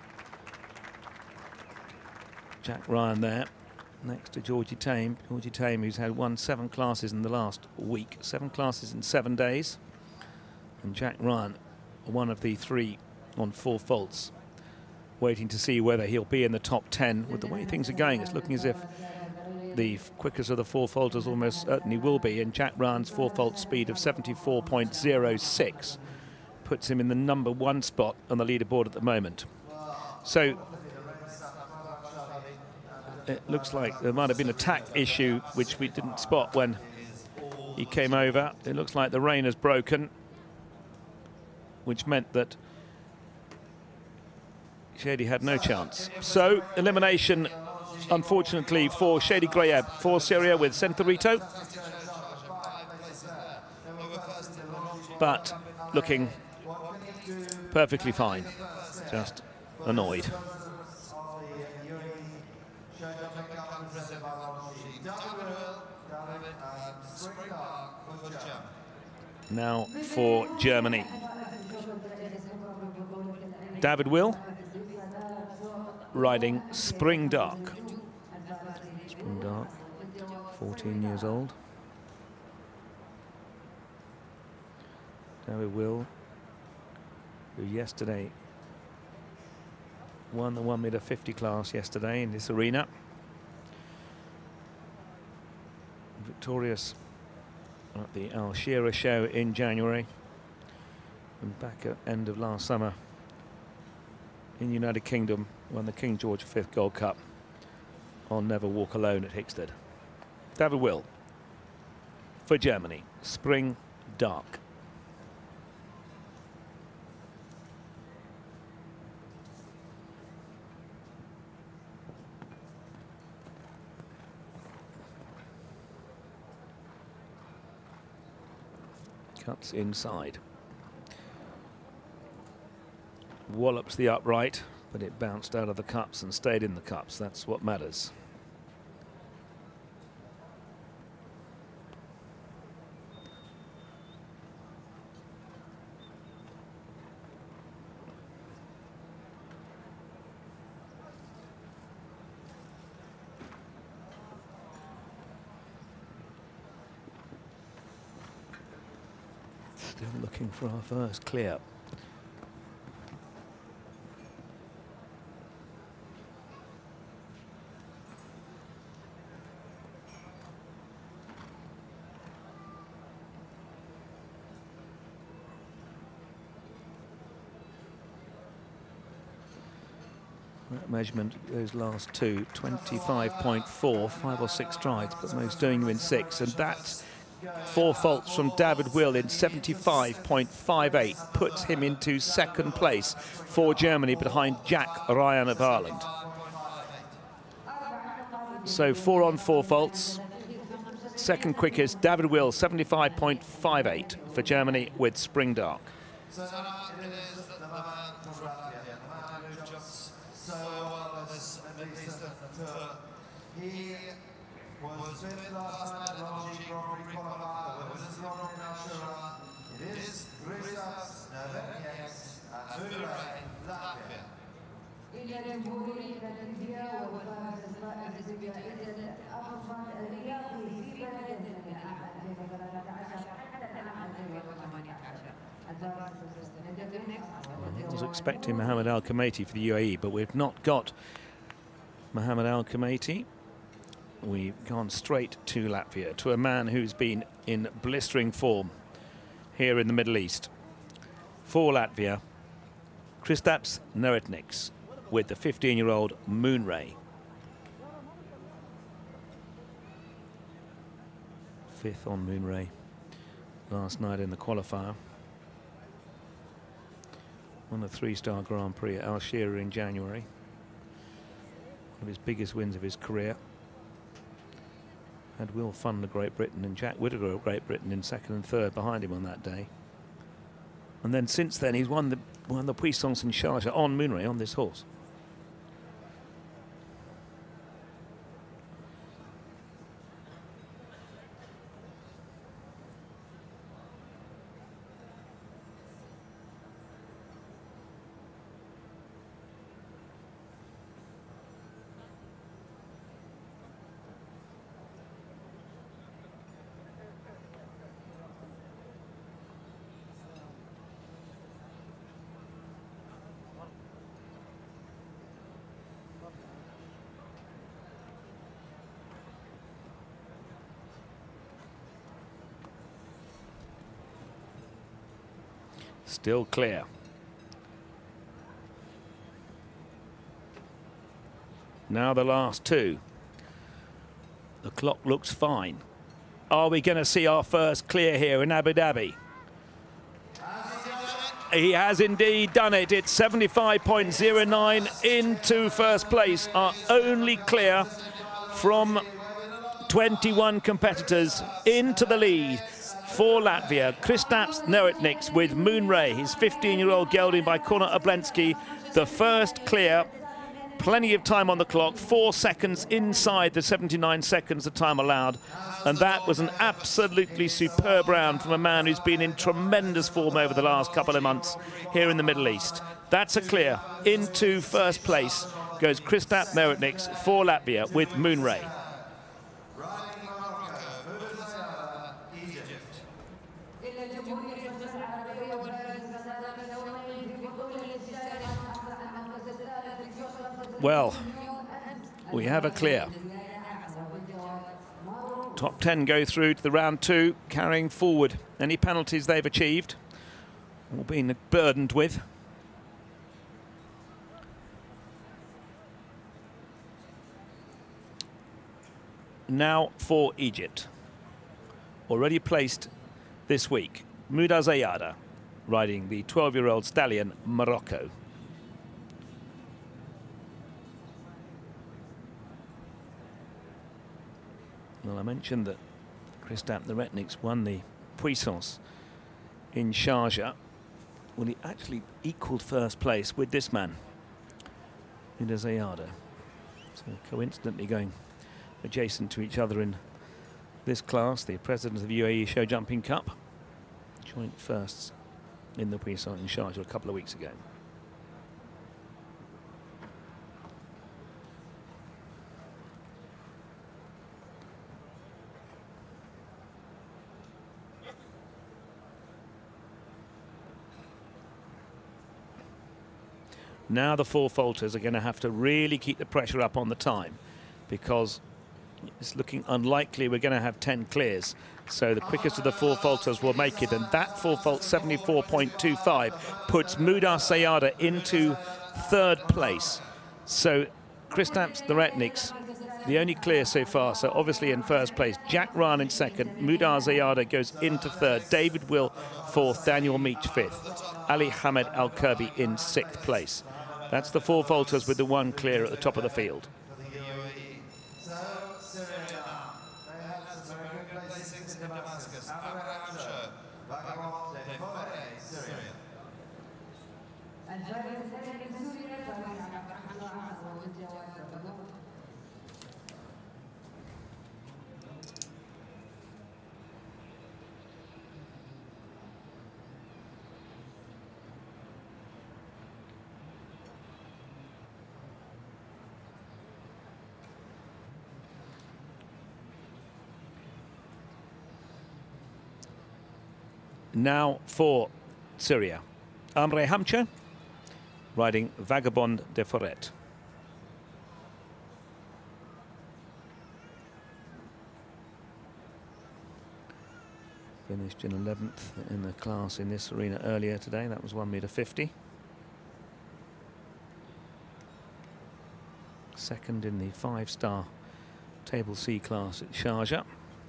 Jack Ryan there, next to Georgie Tame. Georgie Tame, who's had won seven classes in the last week, seven classes in seven days. And Jack Ryan, one of the three on four faults, waiting to see whether he'll be in the top ten. With the way things are going, it's looking as if the quickest of the four faulters almost certainly will be. And Jack Ryan's four fault speed of seventy-four point zero six puts him in the number one spot on the leaderboard at the moment. So it looks like there might have been a tack issue which we didn't spot when he came over. It looks like the rain has broken, which meant that Shady had no chance. So elimination, unfortunately, for Shady Grayab for Syria with Centorito. But looking perfectly fine, just annoyed. Now for Germany. David Will riding Spring Dark. Spring Dark, fourteen years old. David Will, who yesterday won the one meter fifty class yesterday in this arena. Victorious at the Al Shira show in January, and back at end of last summer in United Kingdom, won the King George the fifth Gold Cup on Never Walk Alone at Hickstead. David Will for Germany, Spring Dark. Cuts inside. Wallops the upright, but it bounced out of the cups and stayed in the cups. That's what matters. Still looking for our first clear. That measurement, those last two, twenty-five point four, five or six strides, but most doing them in six. And that's four faults from David Will in seventy-five point five eight, puts him into second place for Germany behind Jack Ryan of Ireland. So four on four faults. Second quickest, David Will, seventy-five point five eight for Germany with Spring Dark. So now it is the man from Latvia, the man who jumps so well on this Middle Eastern tour. He was fifth last night at Longines Grand Prix qualifier, but this is not on Shura. It is Kristaps Nevetnieks and Murai, Latvia. إلى جمهورية لاتفيا وفاز الفائز بجائزة أفضل رياضي في بلدنا ألفين وثلاثة عشر حتى العام ألفين وثمانية عشر. I was expecting Mohammed Al Khameiti for the U A E, but we've not got Mohammed Al Khameiti. We've gone straight to Latvia, to a man who's been in blistering form here in the Middle East. For Latvia, Kristaps Neretnieks with the fifteen-year-old Moonray. Fifth on Moonray last night in the qualifier. Won a three-star Grand Prix at Al Shira in January. One of his biggest wins of his career. Had Will Funn of Great Britain and Jack Whittaker of Great Britain in second and third behind him on that day. And then since then he's won the won the Puissance and Sharjah on Moonray on this horse. Still clear. Now the last two. The clock looks fine. Are we going to see our first clear here in Abu Dhabi? He has indeed done it. It's seventy-five point zero nine into first place. Our only clear from twenty-one competitors into the lead. For Latvia, Kristaps Neretnieks with Moonray, his fifteen-year-old gelding by Conor Oblensky, the first clear. Plenty of time on the clock, four seconds inside the seventy-nine seconds the time allowed. And that was an absolutely superb round from a man who's been in tremendous form over the last couple of months here in the Middle East. That's a clear. Into first place goes Kristaps Neretnieks for Latvia with Moonray. Well, we have a clear. Top ten go through to the round two, carrying forward any penalties they've achieved or been burdened with. Now for Egypt. Already placed this week, Mouda Zayada riding the twelve-year-old stallion Morocco. Well, I mentioned that Kristaps Neretnieks won the Puissance in Sharjah. Well, he actually equalled first place with this man, Mouda Zayada. So coincidentally going adjacent to each other in this class, the president of the U A E Show Jumping Cup, joint firsts in the Puissance in Sharjah a couple of weeks ago. Now the four falters are going to have to really keep the pressure up on the time, because it's looking unlikely we're going to have ten clears. So the quickest of the four falters will make it, and that four fault seventy-four point two five puts Mouda Zayada into third place. So Kristaps Theretniks, the only clear so far, so obviously in first place. Jack Ryan in second, Mudar Zayada goes into third, David Will fourth, Daniel Meach fifth, Ali Hamed Al-Kirby in sixth place. That's the four vaulters with the one clear at the top of the field. Now for Syria, Amre Hamche riding Vagabond de Forêt. Finished in eleventh in the class in this arena earlier today. That was one meter fifty. Second in the five-star Table C class at Sharjah.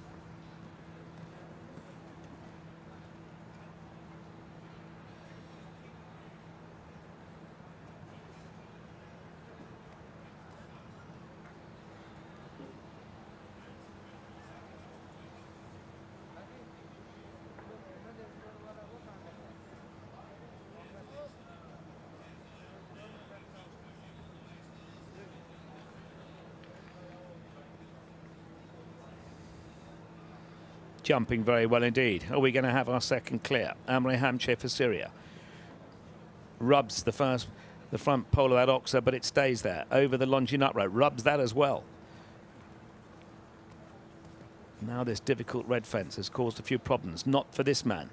Jumping very well indeed. Are we going to have our second clear? Amre Hamche for Syria. Rubs the first, the front pole of that Oxa, but it stays there. Over the Longines upright. Rubs that as well. Now this difficult red fence has caused a few problems. Not for this man.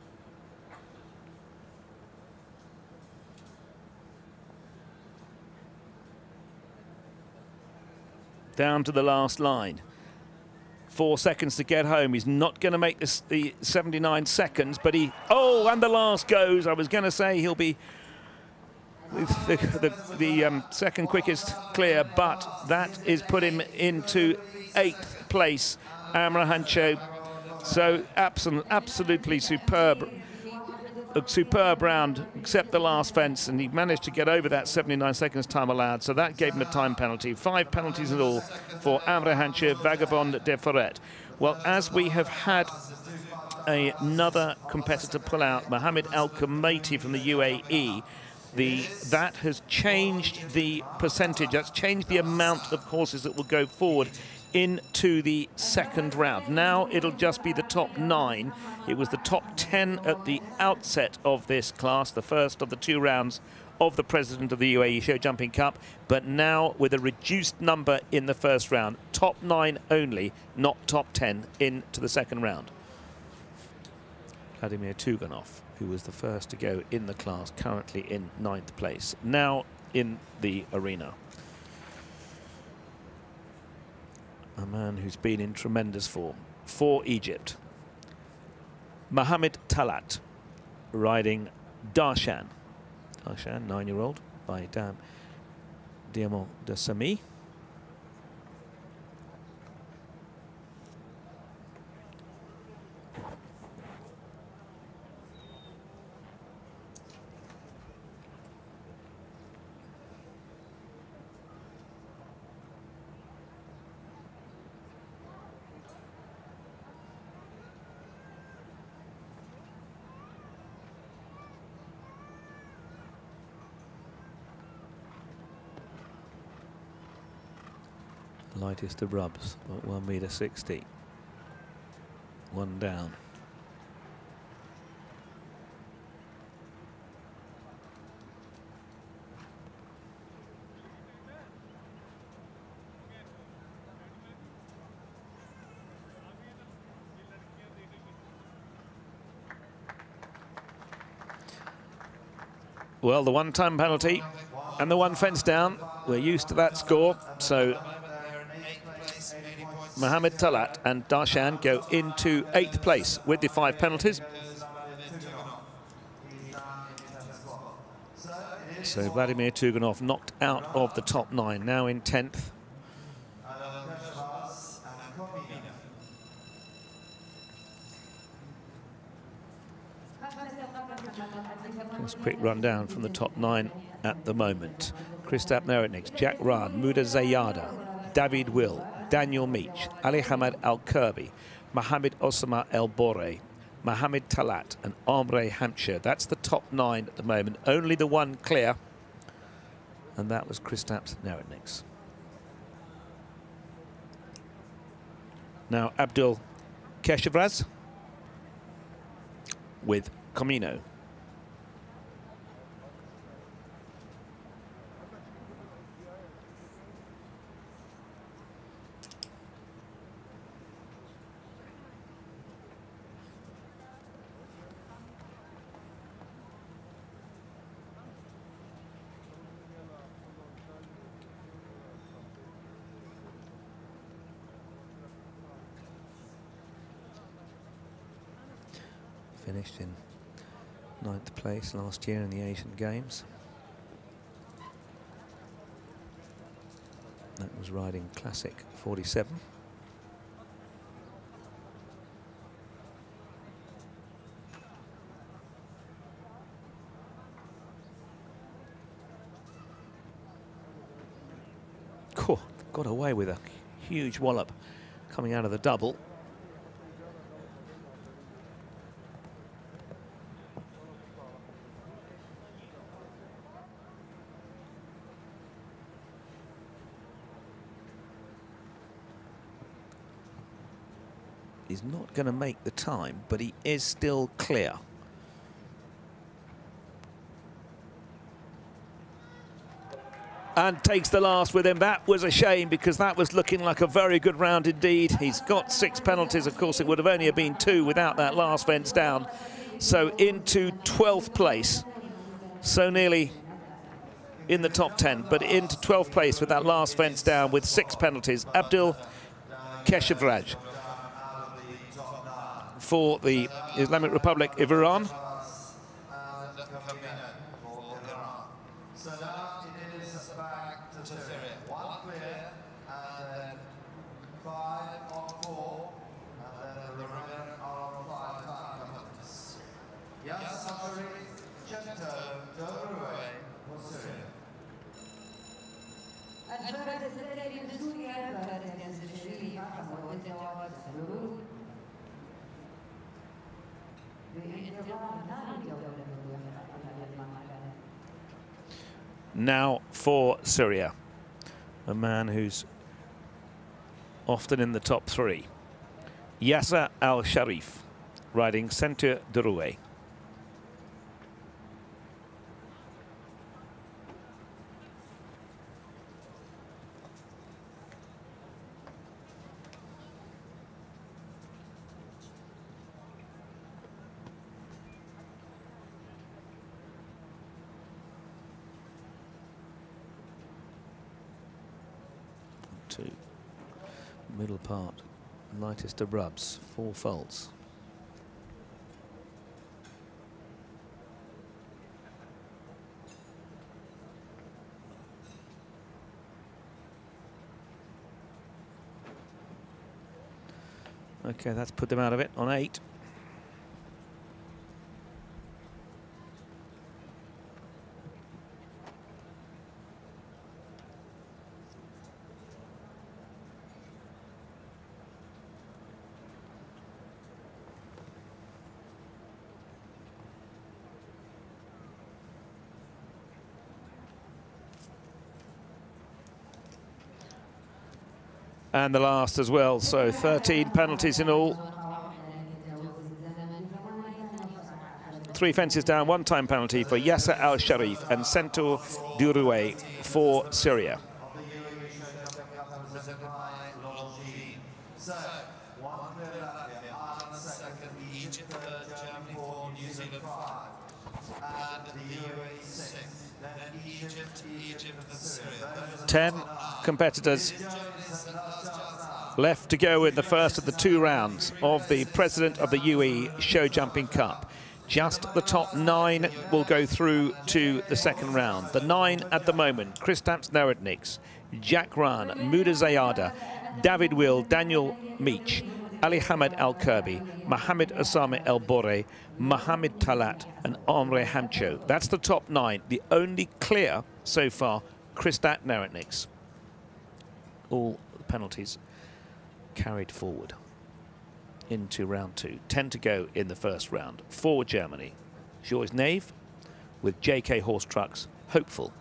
Down to the last line. Four seconds to get home. He's not going to make this the seventy-nine seconds, but he... Oh, and the last goes. I was going to say he'll be the, the, the um, second quickest clear, but that is put him into eighth place, Amre Hamche. So absol absolutely superb, a superb round, except the last fence, and he managed to get over that seventy-nine seconds time allowed, so that gave him a time penalty. Five penalties in all for Amre Hamche, Vagabond de Forêt. Well, as we have had a, another competitor pull out, Mohamed Al Kamaiti from the U A E, the, that has changed the percentage, that's changed the amount of horses that will go forward into the second round. Now it'll just be the top nine. It was the top ten at the outset of this class, the first of the two rounds of the President of the U A E Show Jumping Cup, but now with a reduced number in the first round. Top nine only, not top ten into the second round. Vladimir Tuganov, who was the first to go in the class, currently in ninth place, now in the arena. A man who's been in tremendous form for Egypt. Mohamed Talat riding Darshan. Darshan, nine-year-old, by Dam Diamant de Sami. Lightest of rubs, at one meter sixty. One down. Well, the one-time penalty and the one fence down. We're used to that score, so Mohamed Talat and Darshan go into eighth place with the five penalties. So Vladimir Tuganov knocked out of the top nine, now in tenth. Just a quick rundown from the top nine at the moment. Kristaps Meredniks, Jack Rahn, Muda Zayada, David Will, Daniel Meach, Ali Hamad Al-Kirby, Mohamed Osama El Bore, Mohamed Talat and Amre Hampshire. That's the top nine at the moment. Only the one clear, and that was Kristaps Meredniks. Now Abdul Keshavraz with Comino. Finished in ninth place last year in the Asian Games. That was riding Classic forty-seven. Cool, got away with a huge wallop coming out of the double. He's not going to make the time, but he is still clear. And takes the last with him. That was a shame, because that was looking like a very good round indeed. He's got six penalties. Of course, it would have only been two without that last fence down. So into twelfth place. So nearly in the top ten, but into twelfth place with that last fence down with six penalties. Abdul Keshavraz for the Islamic Republic of Iran. So now it is back to Syria. One clear, and then five on four, and then the remaining are on five time penalties. Yassari, Chento, Doruwe for Syria. الفرد الثاني من سوريا فرد ياسر الشريف حمود الجواد سلول بانتظار ثاني جولة Now for Syria, a man who's often in the top three. Yasser Al-Sharif, riding Ceinture de Rouet. Two. Middle part, lightest of rubs, four faults. Okay, that's put them out of it on eight. And the last as well, so thirteen penalties in all. Three fences down, one time penalty for Yasser Al-Sharif and Ceinture de Rouet for Syria. So, one clear Latvia, Ireland second, Egypt third, Germany fourth, New Zealand five, and the U A E sixth, then Egypt, Egypt and Syria. Ten competitors left to go in the first of the two rounds of the President of the U A E Show Jumping Cup. Just the top nine will go through to the second round. The nine at the moment: Kristaps Narodniks, Jack Rahn, Muda Zayada, David Will, Daniel Meach, Ali Hamad Al-Kirby, Mohamed Osama El Borre, Mohamed Talat and Amre Hamcho. That's the top nine. The only clear so far, Kristaps Narodniks. All penalties carried forward into round two. Ten to go in the first round for Germany. Georges Nave with J K Horse Trucks, hopeful.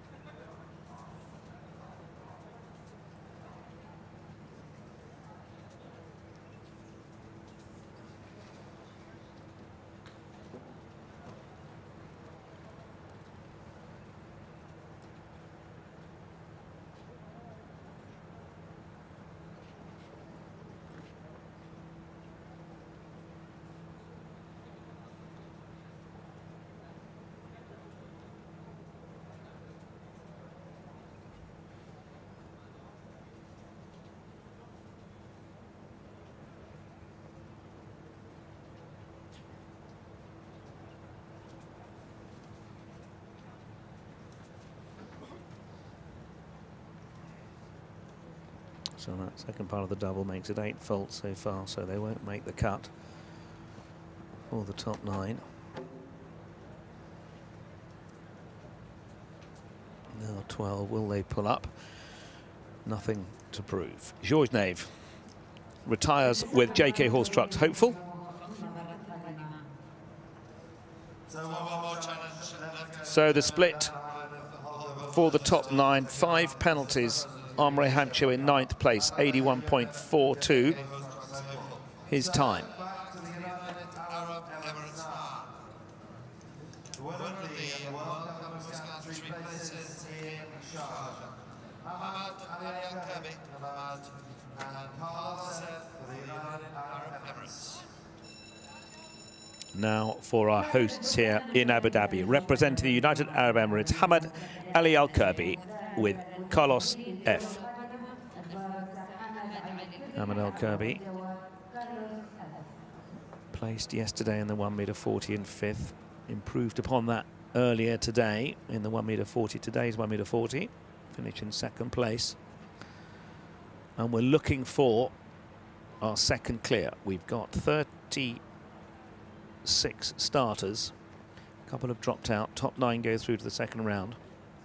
So that second part of the double makes it eight faults so far, so they won't make the cut for the top nine. Now twelve, will they pull up? Nothing to prove. Georges Nave retires with J K Horse Trucks, hopeful. So the split for the top nine, five penalties. Amre Hamcho in ninth place, eighty-one point four two, his time. Now for our hosts here in Abu Dhabi, representing the United Arab Emirates, Hamad Ali Al-Kirby with Carlos F. Hamad Al-Kirby placed yesterday in the one meter forty in fifth, improved upon that earlier today in the one meter forty. Today's one meter forty, finished in second place. And we're looking for our second clear. We've got thirty-six starters, a couple have dropped out, top nine go through to the second round.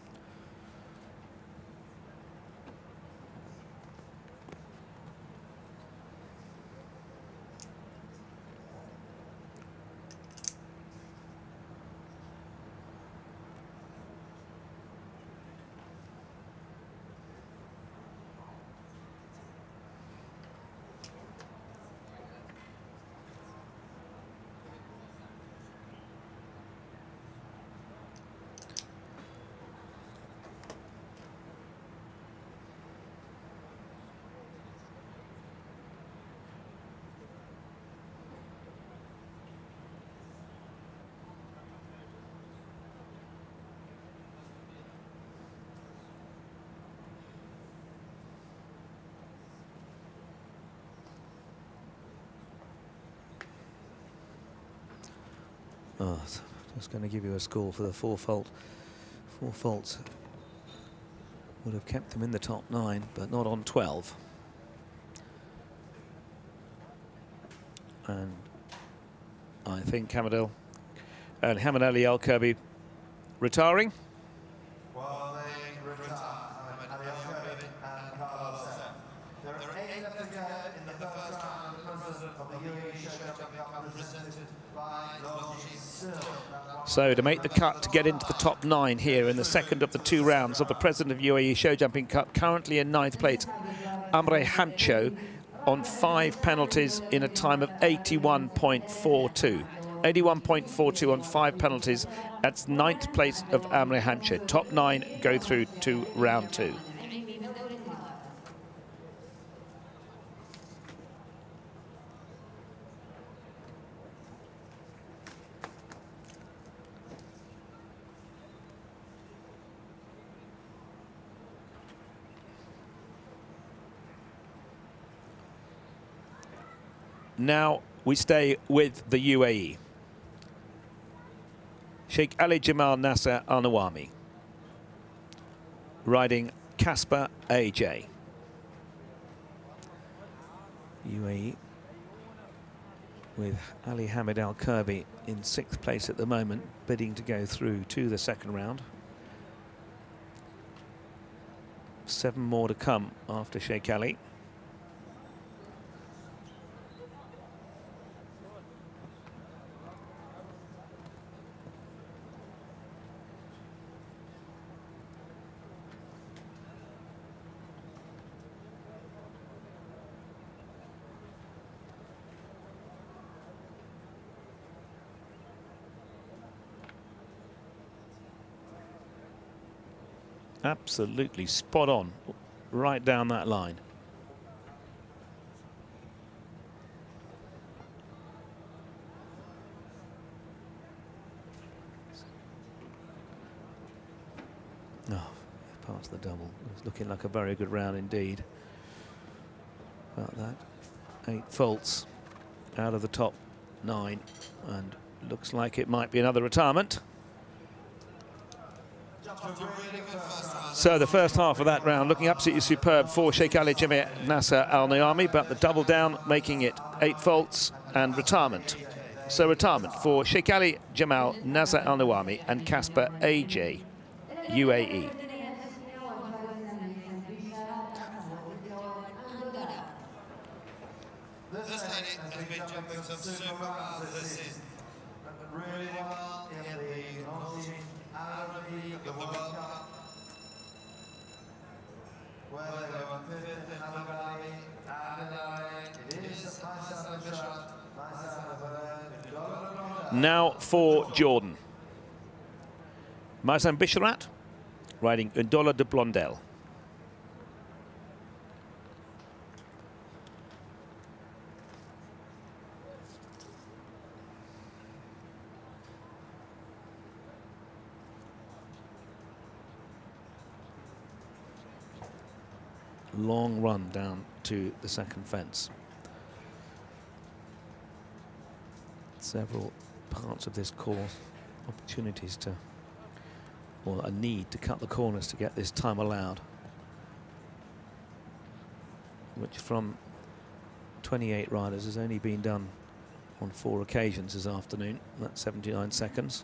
Oh, just going to give you a score for the four fault. Four faults would have kept them in the top nine, but not on twelve. And I think Hamad and Hamad Ali Al-Kirby retiring. Well, they retire. Hamad Ali Al-Kirby and Carlos F. There are eight left to go in the first round. The president of the U A E Show Jumping Cup presented by Longines. So to make the cut to get into the top nine here in the second of the two rounds of the President of U A E Show Jumping Cup, currently in ninth place, Amre Hamcho on five penalties in a time of eighty-one point four two. eighty-one point four two on five penalties. That's ninth place of Amre Hamcho. Top nine go through to round two. Now we stay with the U A E. Sheikh Ali Jamal Nasser Al Nawami, riding Casper A J. U A E with Ali Hamid Al Kirby in sixth place at the moment, bidding to go through to the second round. Seven more to come after Sheikh Ali. Absolutely spot on, right down that line. Oh, past the double. It's looking like a very good round indeed. About that. Eight faults out of the top nine, and looks like it might be another retirement. So the first half of that round looking absolutely superb for Sheikh Ali Jamal Nasser Al Nawami, but the double down making it eight faults and retirement. So retirement for Sheikh Ali Jamal Nasser Al Nawami and Casper A J, U A E. This lady has been jumping some super rounds this season. Really well in the North Arabi, the World Cup, where they were fifth in Abu Dhabi, and it is Maisam Bishrat, Maisam Now for Jordan. Maisam Bishrat riding Undola de Blondel. Long run down to the second fence. Several parts of this course, opportunities to, or a need to cut the corners to get this time allowed, which from twenty-eight riders has only been done on four occasions this afternoon. That's seventy-nine seconds.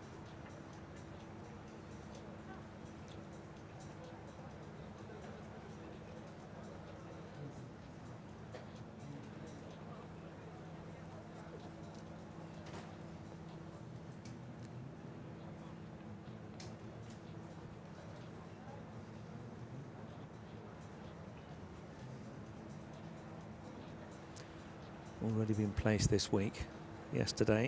Already been placed this week, yesterday.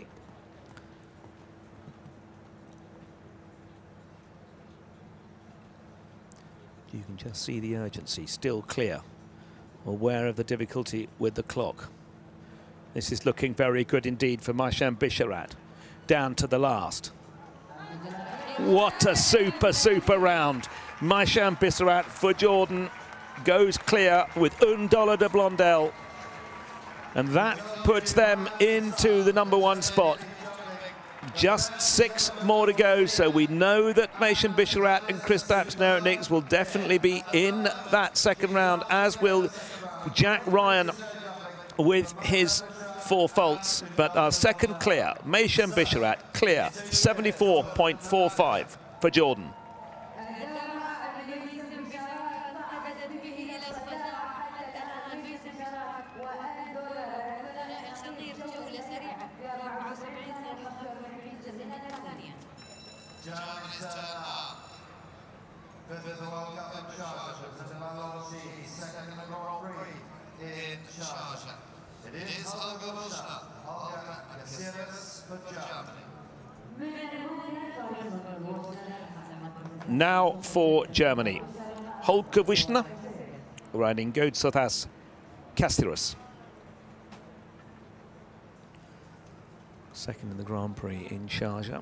You can just see the urgency, still clear, aware of the difficulty with the clock. This is looking very good indeed for Maisam Bishrat, down to the last. What a super, super round. Maisam Bishrat for Jordan goes clear with Undola de Blondel. And that puts them into the number one spot. Just six more to go, so we know that Maisam Bishrat and Kristaps Neretniks will definitely be in that second round, as will Jack Ryan with his four faults. But our second clear, Maisam Bishrat clear, seventy-four point four five for Jordan. Germany's turn up. Fifth in the World Cup in Sharjah. Zimbalowski, second in the Grand Prix in Sharjah. It is Holger Wuschner, Holger Casillas for Germany. Now for Germany. Holger Wuschner riding Goetsothas Castirus. Second in the Grand Prix in Sharjah.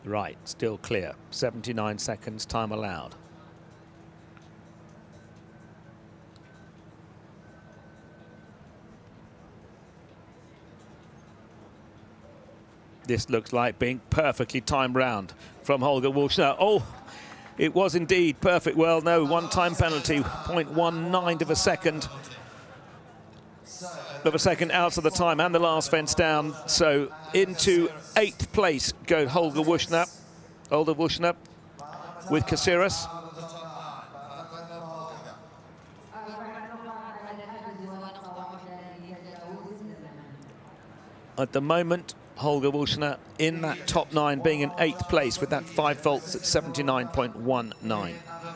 Right, still clear. seventy-nine seconds, time allowed. This looks like being perfectly timed round from Holger Wulschner. Oh, it was indeed perfect. Well, no, one-time penalty, zero point one nine of a second. Of a second out of the time and the last fence down. So into eighth place go Holger Wulschner. Holger Wulschner with Caceres. At the moment, Holger Wulschner in that top nine, being in eighth place with that five faults at seventy-nine point one nine.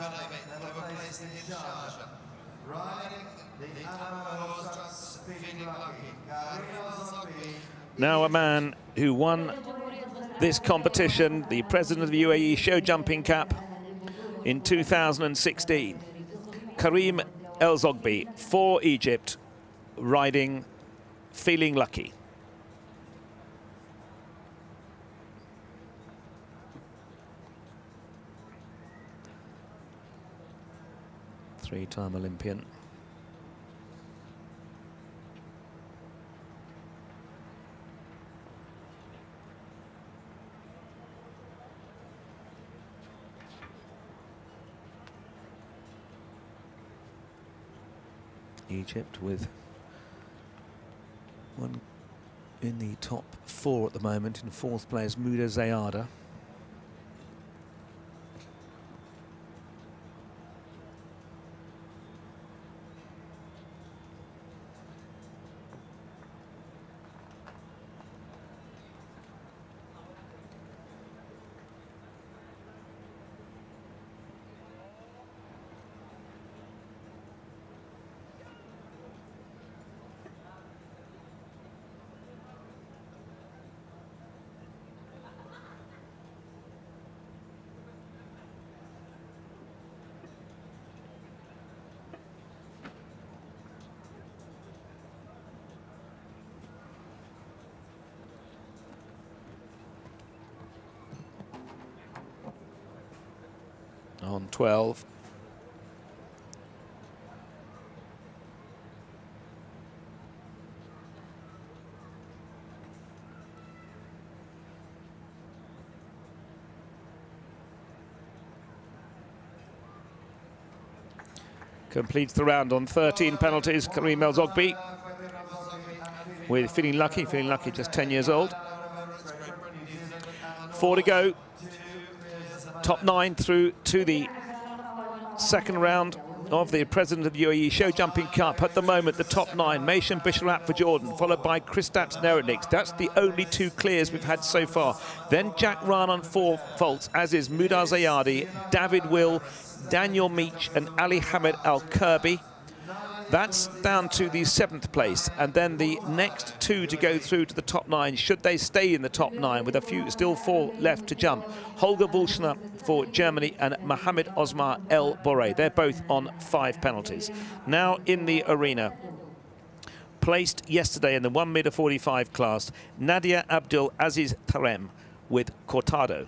Now a man who won this competition, the president of the U A E Show Jumping Cup in two thousand sixteen. Karim El Zogby for Egypt, riding Feeling Lucky. Three-time Olympian. Egypt with one in the top four at the moment. In fourth place, Mouda Zayada. On twelve. Completes the round on thirteen penalties. Karim El Zogby with Feeling Lucky. Feeling Lucky, just ten years old. Four to go. Top nine through to the second round of the President of the U A E Show Jumping Cup. At the moment, the top nine, Meishan Bisharat for Jordan, followed by Kristaps Neretniks. That's the only two clears we've had so far. Then Jack Rahn on four faults, as is Mouda Zayadi, David Will, Daniel Meach and Ali Hamid Al-Kirby. That's down to the seventh place, and then the next two to go through to the top nine, should they stay in the top nine, with a few, still four left to jump. Holger Wulschner for Germany and Mohamed Osmar El Boré. They're both on five penalties. Now in the arena, placed yesterday in the one meter forty-five class, Nadia Abdul Aziz Tarem with Cortado.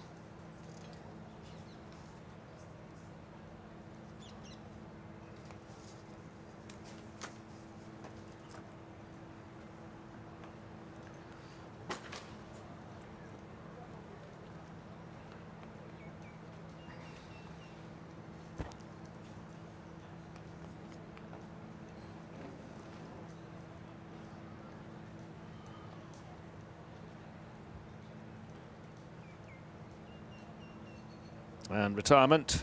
And retirement.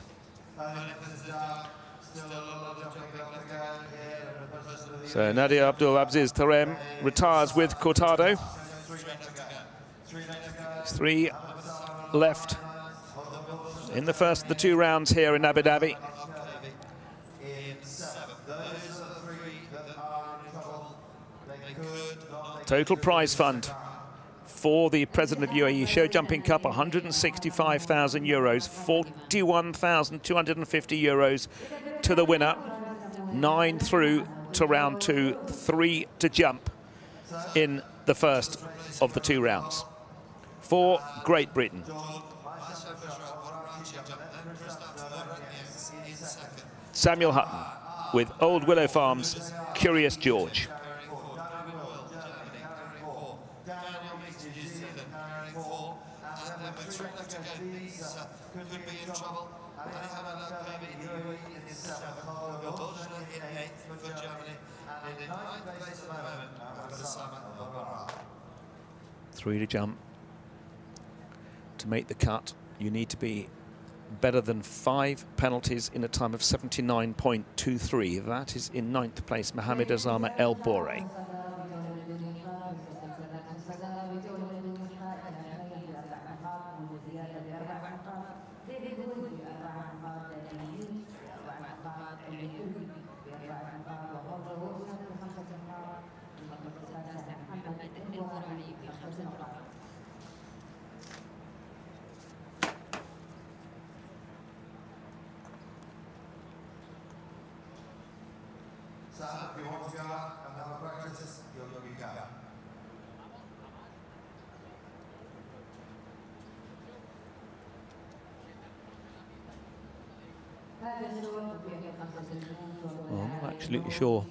So Nadia Abdul Aziz Tarem retires with Cortado. Three left in the first of the two rounds here in Abu Dhabi. Total prize fund for the President of U A E Show Jumping Cup, one hundred sixty-five thousand euros, forty-one thousand two hundred fifty euros to the winner. Nine through to round two, three to jump in the first of the two rounds. For Great Britain, Samuel Hutton with Old Willow Farms, Curious George. Could be in trouble. in eighth for Germany, and in ninth place at the moment, Osama El Barra. Three to jump. To make the cut, you need to be better than five penalties in a time of seventy-nine point two three. That is in ninth place, Mohamed Osama El Boré. So if you want to go out and have a practice, you'll, you'll be going. Well, I'm not absolutely sure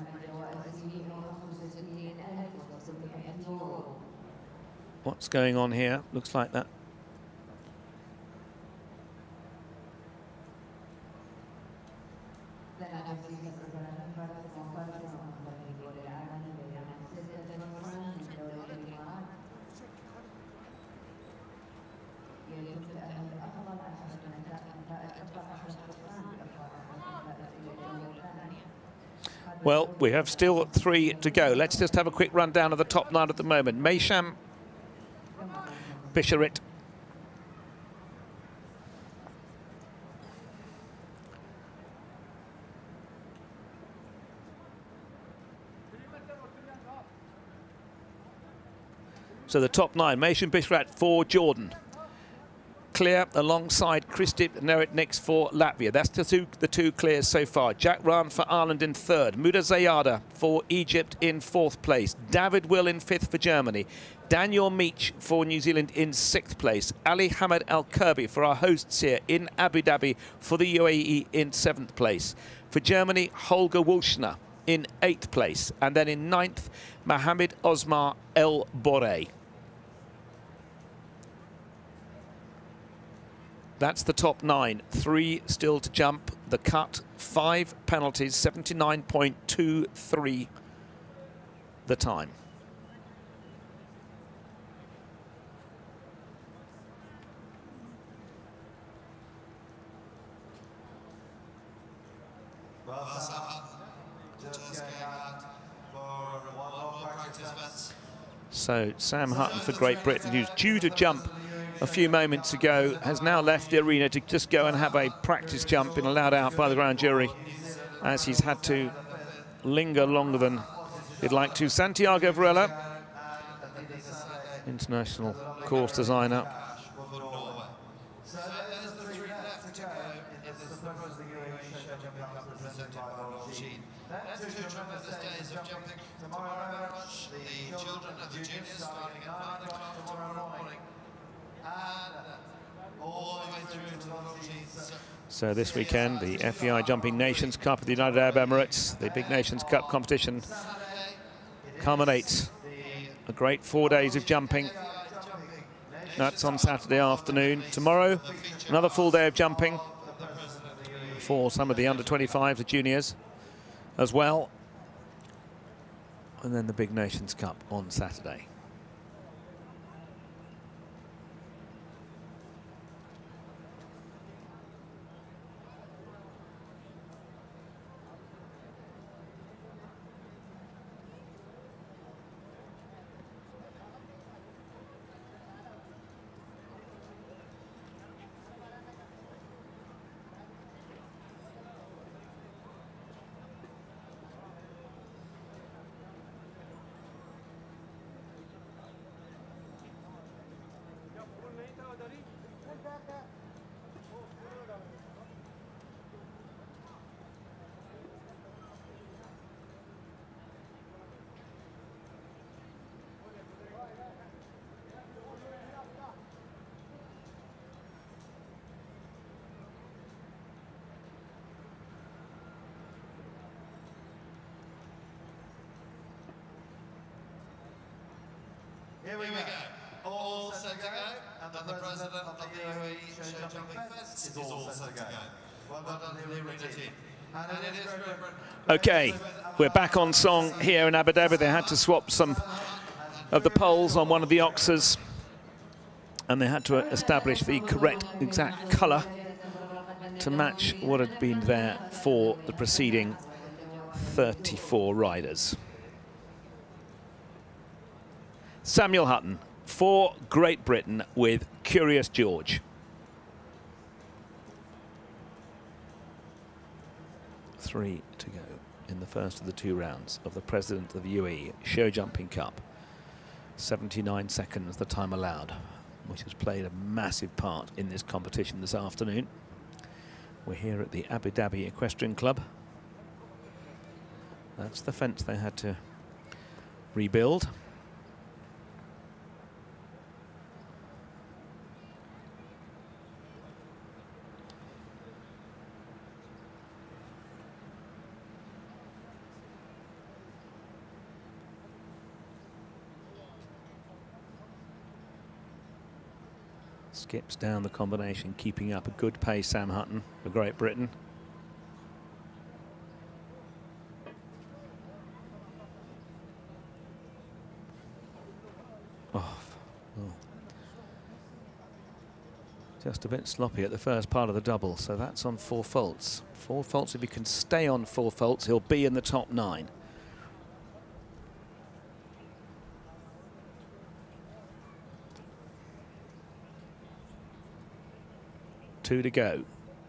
what's going on here. Looks like that. Well, we have still three to go. Let's just have a quick rundown of the top nine at the moment. Meisham, Bisharit, so the top nine, Meisham, Bisharit for Jordan. Clear alongside Kristi Neretniks for Latvia. That's the two, the two clears so far. Jack Rahn for Ireland in third. Muda Zayada for Egypt in fourth place. David Will in fifth for Germany. Daniel Meach for New Zealand in sixth place. Ali Hamad Al-Kirby for our hosts here in Abu Dhabi for the U A E in seventh place. For Germany, Holger Wulschner in eighth place. And then in ninth, Mohamed Osama El Boré. That's the top nine. Three still to jump. The cut, five penalties, seventy-nine point two three the time. Well, Osama, just going out for one more practice match. So Sam Hutton for Great Britain, who's due to jump a few moments ago, has now left the arena to just go and have a practice jump, been allowed out by the ground jury as he's had to linger longer than he'd like to. Santiago Varela, international course designer. So there's the three left to go. It's the first the U A E show jumping up presented by Longines. Then two tremendous days of jumping tomorrow very much. The children of the juniors starting at nine o'clock tomorrow morning. So this weekend, the F E I Jumping Nations Cup of the United Arab Emirates, the big Nations Cup competition, culminates a great four days of jumping. That's on Saturday afternoon. Tomorrow, another full day of jumping for some of the under twenty-fives, the juniors as well. And then the big Nations Cup on Saturday. Here we go. All set to go. And the president of the U A E show jumping fence is all set to go. Well done to the arena team. And it is Great Britain. Okay, we're back on song here in Abu Dhabi. They had to swap some of the poles on one of the oxers, and they had to establish the correct exact colour to match what had been there for the preceding thirty-four riders. Samuel Hutton for Great Britain with Curious George. Three to go in the first of the two rounds of the President of the U A E Show Jumping Cup. seventy-nine seconds the time allowed, which has played a massive part in this competition this afternoon. We're here at the Abu Dhabi Equestrian Club. That's the fence they had to rebuild. Skips down the combination, keeping up a good pace, Sam Hutton for Great Britain. Oh, oh. Just a bit sloppy at the first part of the double, so that's on four faults. Four faults, if he can stay on four faults, he'll be in the top nine. Two to go.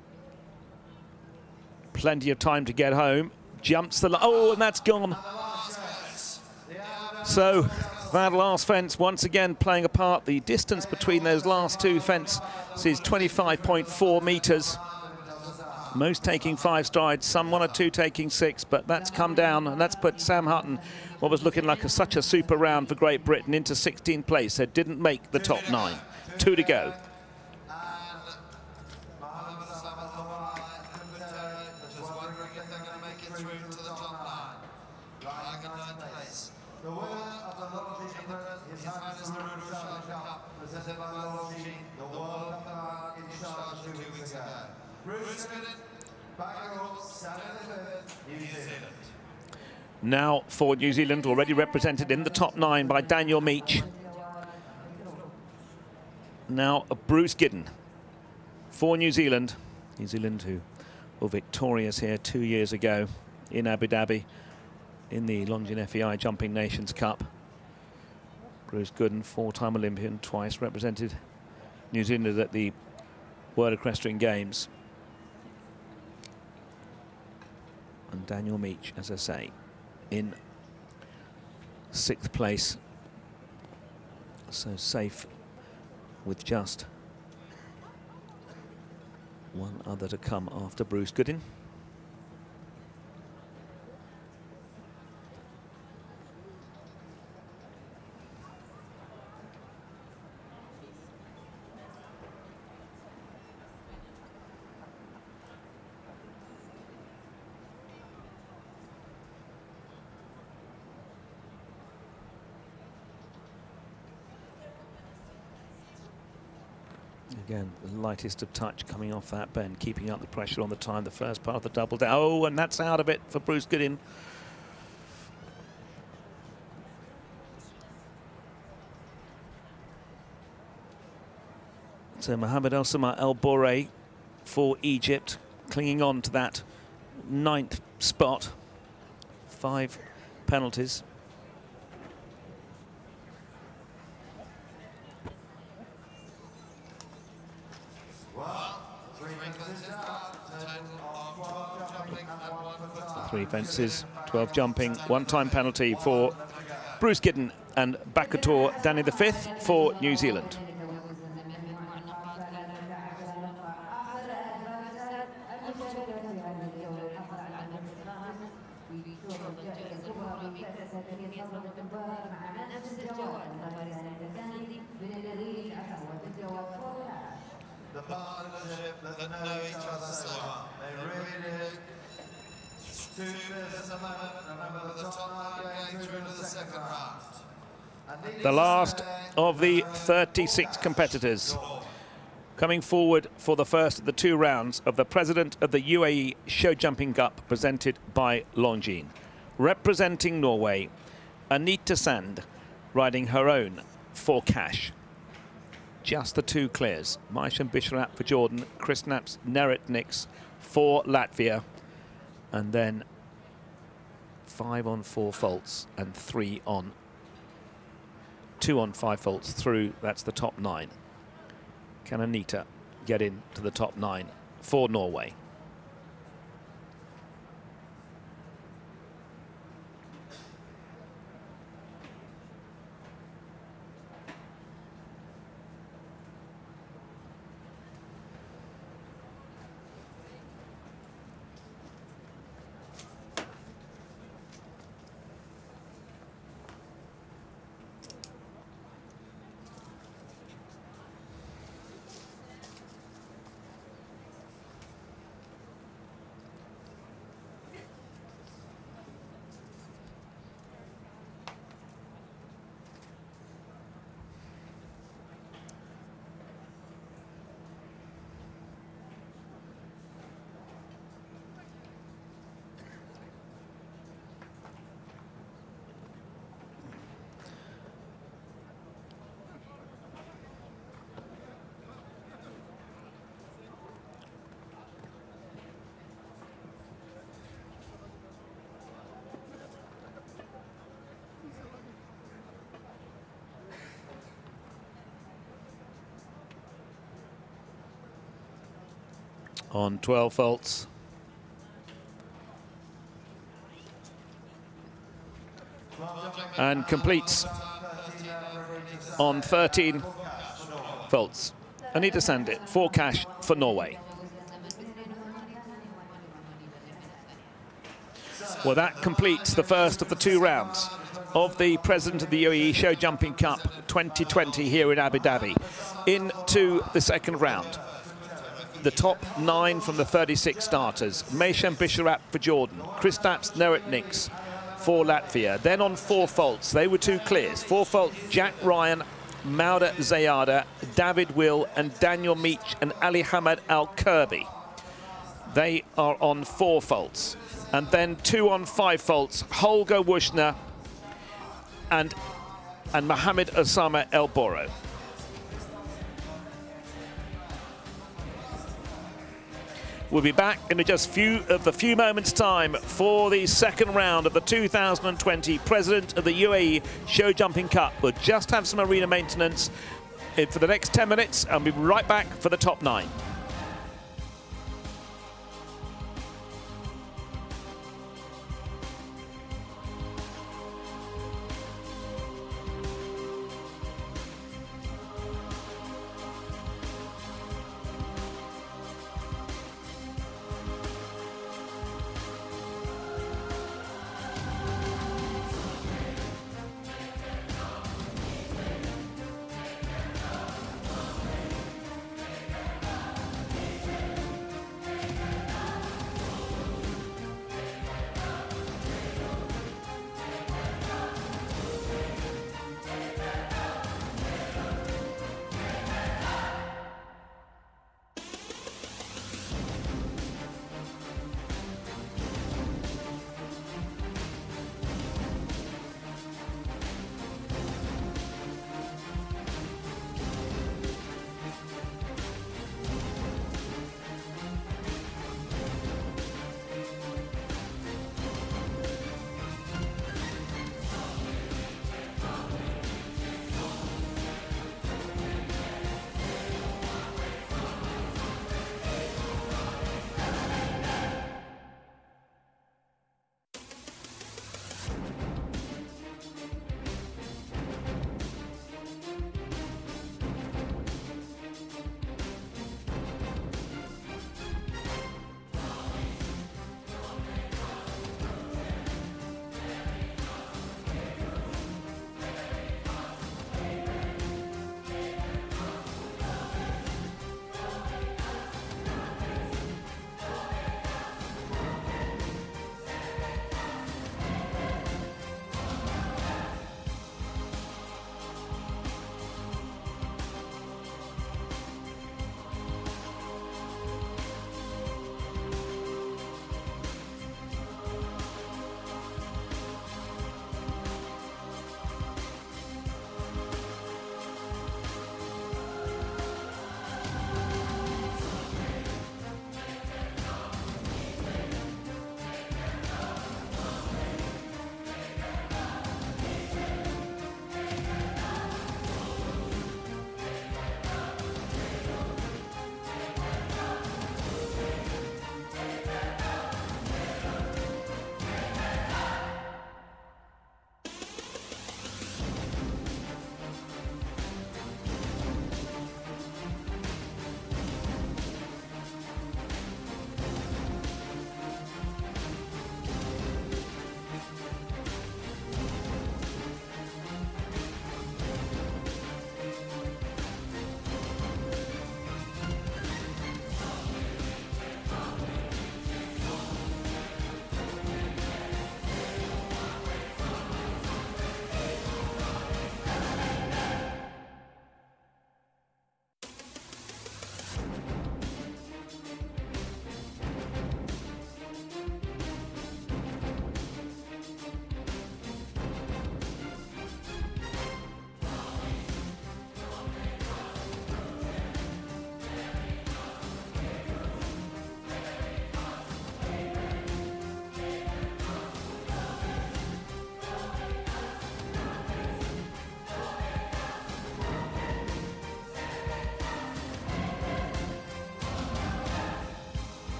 Plenty of time to get home. Jumps the... Oh, and that's gone. So that last fence, once again, playing a part. The distance between those last two fences is twenty-five point four metres. Most taking five strides, some one or two taking six, but that's come down, and that's put Sam Hutton, what was looking like a, such a super round for Great Britain, into sixteenth place. They didn't make the top nine. Two to go. Now for New Zealand, already represented in the top nine by Daniel Meach. Now Bruce Giddens for New Zealand. New Zealand, who were victorious here two years ago in Abu Dhabi in the Longines F E I Jumping Nations Cup. Bruce Giddens, four-time Olympian, twice represented New Zealand at the World Equestrian Games. And Daniel Meach, as I say, in sixth place. So safe with just one other to come after Bruce Giddens. Again, the lightest of touch coming off that bend, keeping up the pressure on the time, the first part of the double down. Oh, and that's out of it for Bruce Giddens. So Mohamed El Samah El Bourei for Egypt, clinging on to that ninth spot. Five penalties. Three fences, twelve jumping, one-time penalty for Bruce Giddens, and Bakator Danny the fifth for New Zealand. The partnership that know each other so well. They really do. Two minutes a moment. Remember the top nine going through to the second round. the last of the thirty-six competitors. Coming forward for the first of the two rounds of the President of the U A E Show Jumping Cup presented by Longines. Representing Norway, Anita Sand, riding her own for cash. Just the two clears. Meishan Bisharat for Jordan, Kristaps Neretniks for Latvia, and then five on four faults and three on two on five faults through. That's the top nine. Can Anita get into the top nine for Norway? On twelve faults. And completes on thirteen faults. Anita Sand for cash for Norway. Well, that completes the first of the two rounds of the President of the U A E Show Jumping Cup twenty twenty here in Abu Dhabi. Into the second round. The top nine from the thirty-six starters. Meishan Bisharat for Jordan, Kristaps Neretniks for Latvia. Then on four faults, they were two clears. Four faults, Jack Ryan, Mauda Zayada, David Will, and Daniel Meach and Ali Hamad Al-Kirby. They are on four faults. And then two on five faults, Holger Wushner and, and Mohamed Osama El Boro. We'll be back in just few of a few moments' time for the second round of the two thousand twenty President of the U A E Show Jumping Cup. We'll just have some arena maintenance for the next ten minutes, and we'll be right back for the top nine.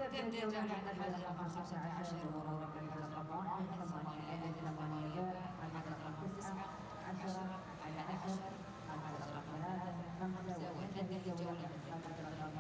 تبدأ الجولة عند الحلقة رقم خمسة عشر ورقم ثمانية ثمانية ثمانية رقم تسعة عشرة على عشرة رقم ثلاثة خمسة وتنتهي الجولة رقم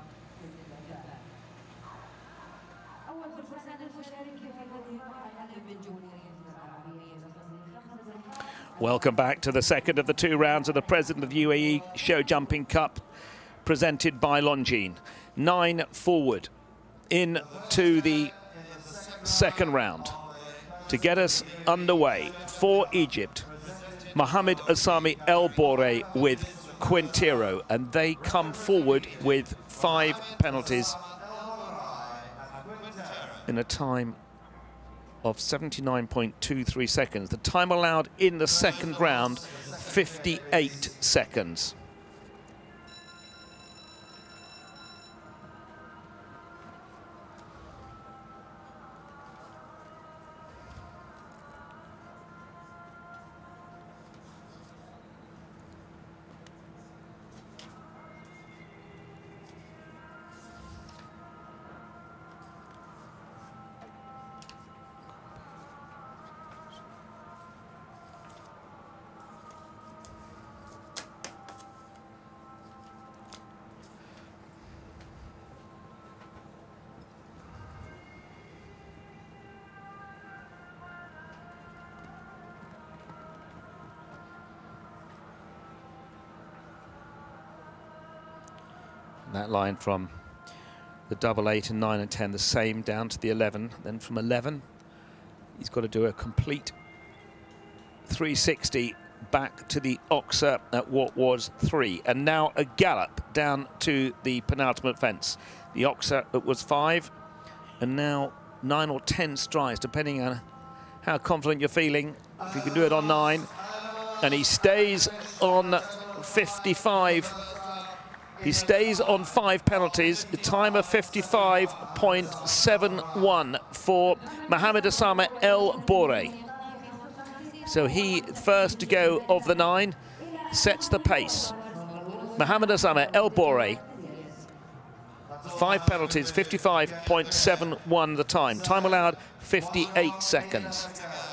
أول فرصة للمشارك في هذه المرحلة من جمهورية العربية. Welcome back to the second of the two rounds of the President of the U A E Show Jumping Cup, presented by Longines. Nine forward into the second round. To get us underway for Egypt, Mohamed Asami El Boré with Quintero, and they come forward with five penalties in a time of seventy-nine point two three seconds. The time allowed in the second round, fifty-eight seconds. That line from the double eight and nine and ten, the same down to the eleven. Then from eleven, he's got to do a complete three sixty back to the Oxa at what was three. And now a gallop down to the penultimate fence. The Oxa, it was five, and now nine or ten strides, depending on how confident you're feeling. If you can do it on nine. And he stays on fifty-five. He stays on five penalties, the time of fifty-five point seven one for Mohamed Asami El Boré. So he, first to go of the nine, sets the pace. Mohamed Asami El Boré, five penalties, fifty-five point seven one the time. Time allowed, fifty-eight seconds.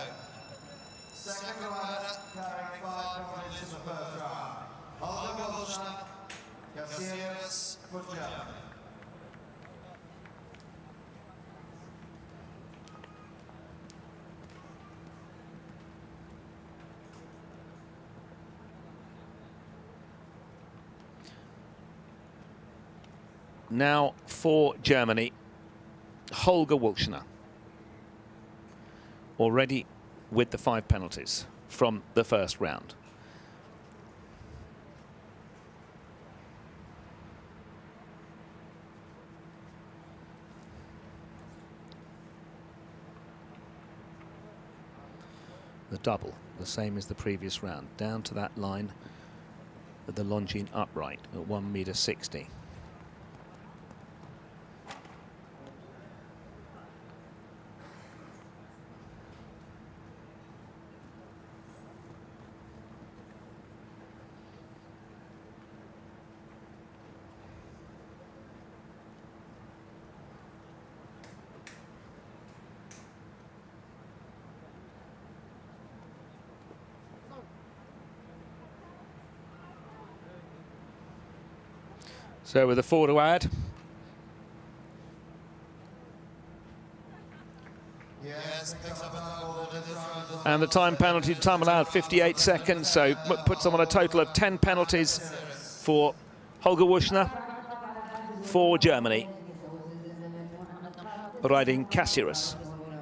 Now for Germany, Holger Wulschner, already with the five penalties from the first round. The double, the same as the previous round, down to that line with the Longines upright at one meter sixty. So with a four to add. Yes, picks up an And the time penalty, time allowed fifty-eight seconds, so puts them on a total of ten penalties for Holger Wulschner for Germany, riding Caceres.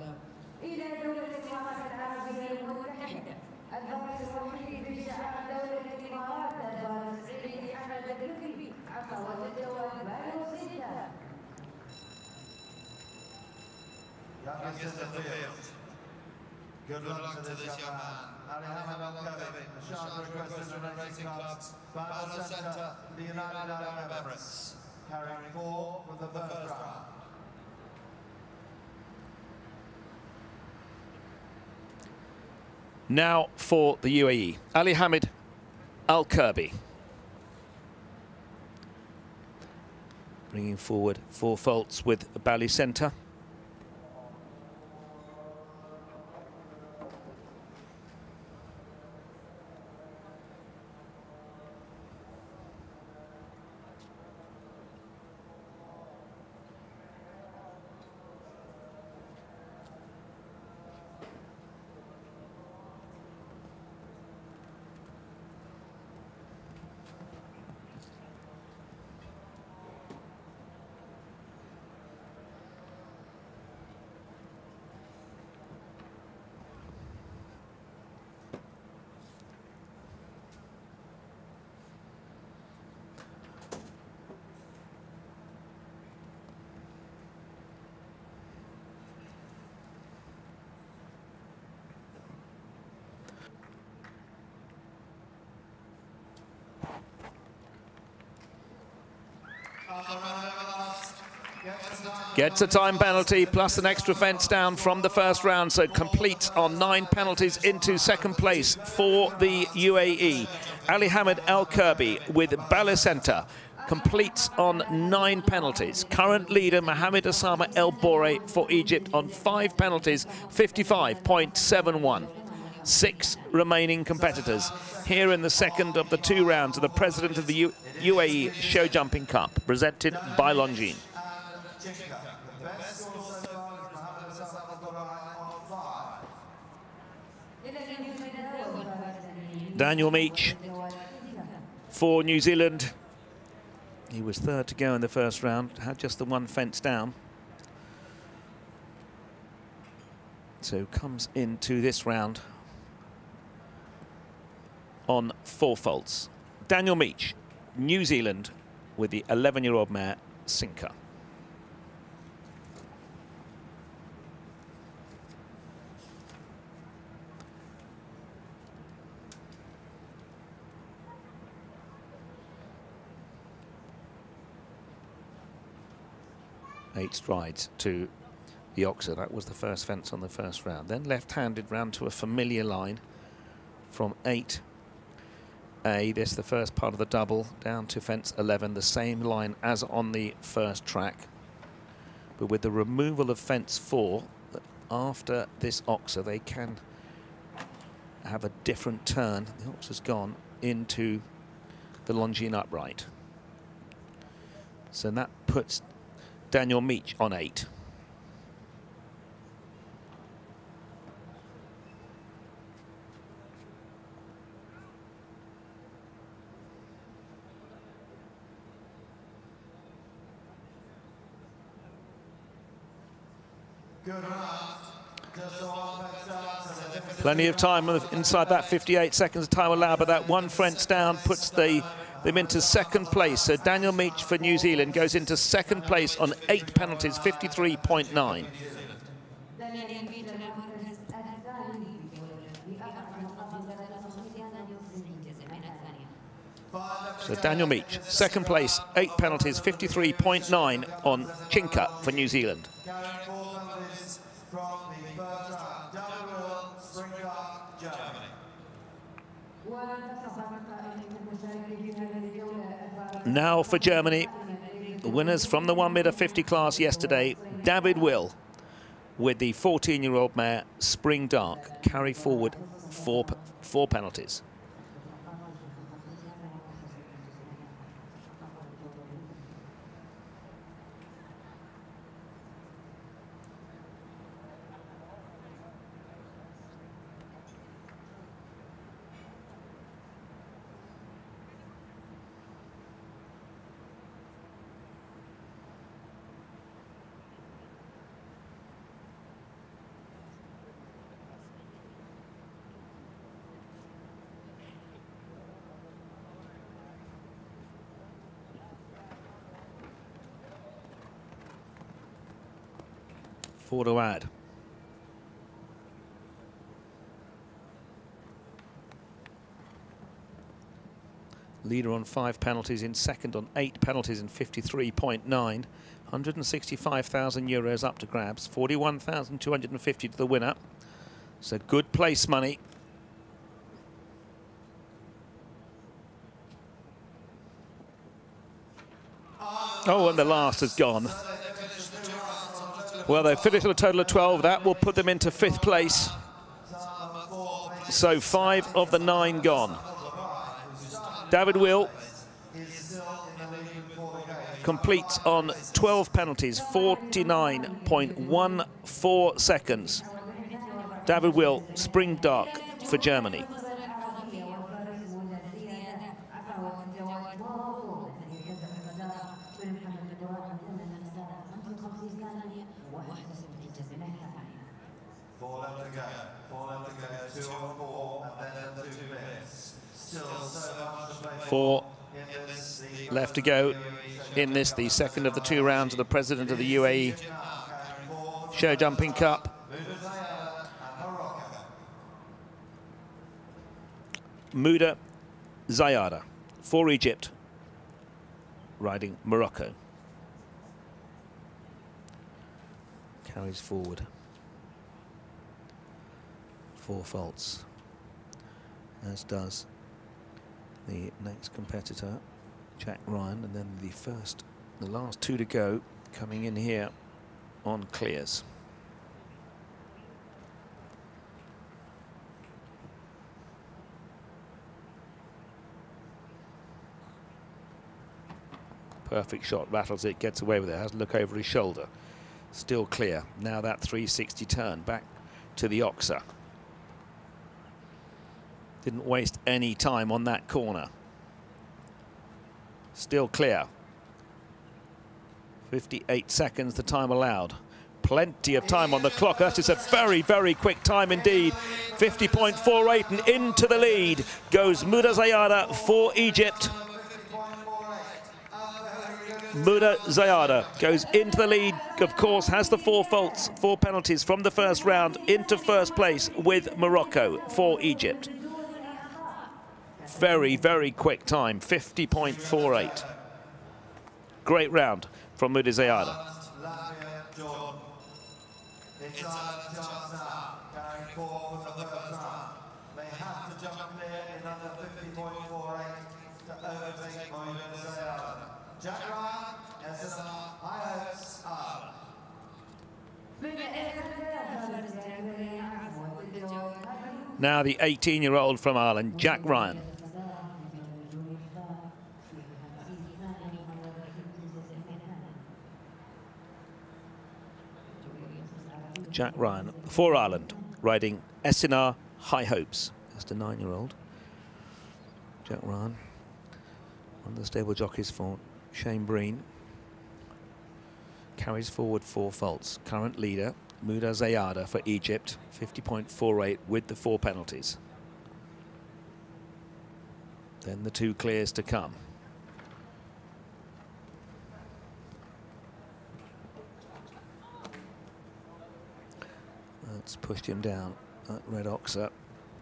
Good luck to this young man. Ali Hamad Al-Kabi, Mashad requested from the racing clubs, Battle Centre, the United Arab Emirates, carrying four from the first round. Now for the U A E, Ali Hamad Al-Kabi. bringing forward four faults with Bally Centre. Gets a time penalty plus an extra fence down from the first round, so completes on nine penalties into second place for the U A E. Ali Hamid El Kirby with Bally Centre completes on nine penalties. Current leader Mohamed Osama El Boré for Egypt on five penalties, fifty-five point seven one. Six remaining competitors here in the second of the two rounds of the President of the U U A E Show Jumping Cup, presented by Longines. Daniel Meach for New Zealand. He was third to go in the first round, had just the one fence down. So comes into this round on four faults. Daniel Meach, New Zealand, with the eleven-year-old mare Sinker. Eight strides to the Oxer. That was the first fence on the first round. Then left-handed round to a familiar line from eight A, this the first part of the double, down to fence eleven, the same line as on the first track. But with the removal of fence four, after this Oxer, they can have a different turn. The Oxer's gone into the Longines upright. So that puts Daniel Meach on eight. Plenty of time inside that fifty-eight seconds of time allowed, but that one fence down puts the them into second place. So Daniel Meach for New Zealand goes into second place on eight penalties, fifty-three point nine. So Daniel Meach, second place, eight penalties, fifty-three point nine on Chinka for New Zealand. Now for Germany, the winners from the one meter fifty class yesterday, David Will with the fourteen-year-old mare Spring Dark, carry forward four, four penalties. Four to add. Leader on five penalties, in second on eight penalties and fifty-three point nine. one hundred sixty-five thousand euros up to grabs, forty-one thousand two hundred fifty to the winner. So good place money. Uh, Oh, and the last has gone. Well, they finished with a total of twelve. That will put them into fifth place. So five of the nine gone. David Will completes on twelve penalties, forty-nine point one four seconds. David Will, spring dark for Germany. Four left to go, four left to go, two on four, and then the two minutes. Still so much to play for. Four left to go in this, the second of the two rounds of the President of the U A E Show Jumping Cup. Mouda Zayada for Egypt, riding Morocco. Carries forward. Four faults, as does the next competitor, Jack Ryan, and then the first, the last two to go coming in here on clears. Perfect shot, rattles it, gets away with it, has a look over his shoulder. Still clear. Now that three sixty turn back to the Oxa. Didn't waste any time on that corner. Still clear. fifty-eight seconds the time allowed. Plenty of time on the clock. That's just a very, very quick time indeed. fifty point four eight, and into the lead goes Mouda Zayada for Egypt. Mouda Zayada goes into the lead, of course, has the four faults, four penalties from the first round, into first place with Morocco for Egypt. Very, very quick time, fifty point four eight. Great round from Mouda Zayada. Jack Ryan, S S R, high hopes are. Now the eighteen-year-old from Ireland, Jack Ryan. Jack Ryan for Ireland, riding S N R High Hopes. That's the nine-year-old. Jack Ryan, one of the stable jockeys for Shane Breen. Carries forward four faults. Current leader, Mouda Zayada for Egypt, fifty point four eight with the four penalties. Then the two clears to come. That's pushed him down, that red Oxa.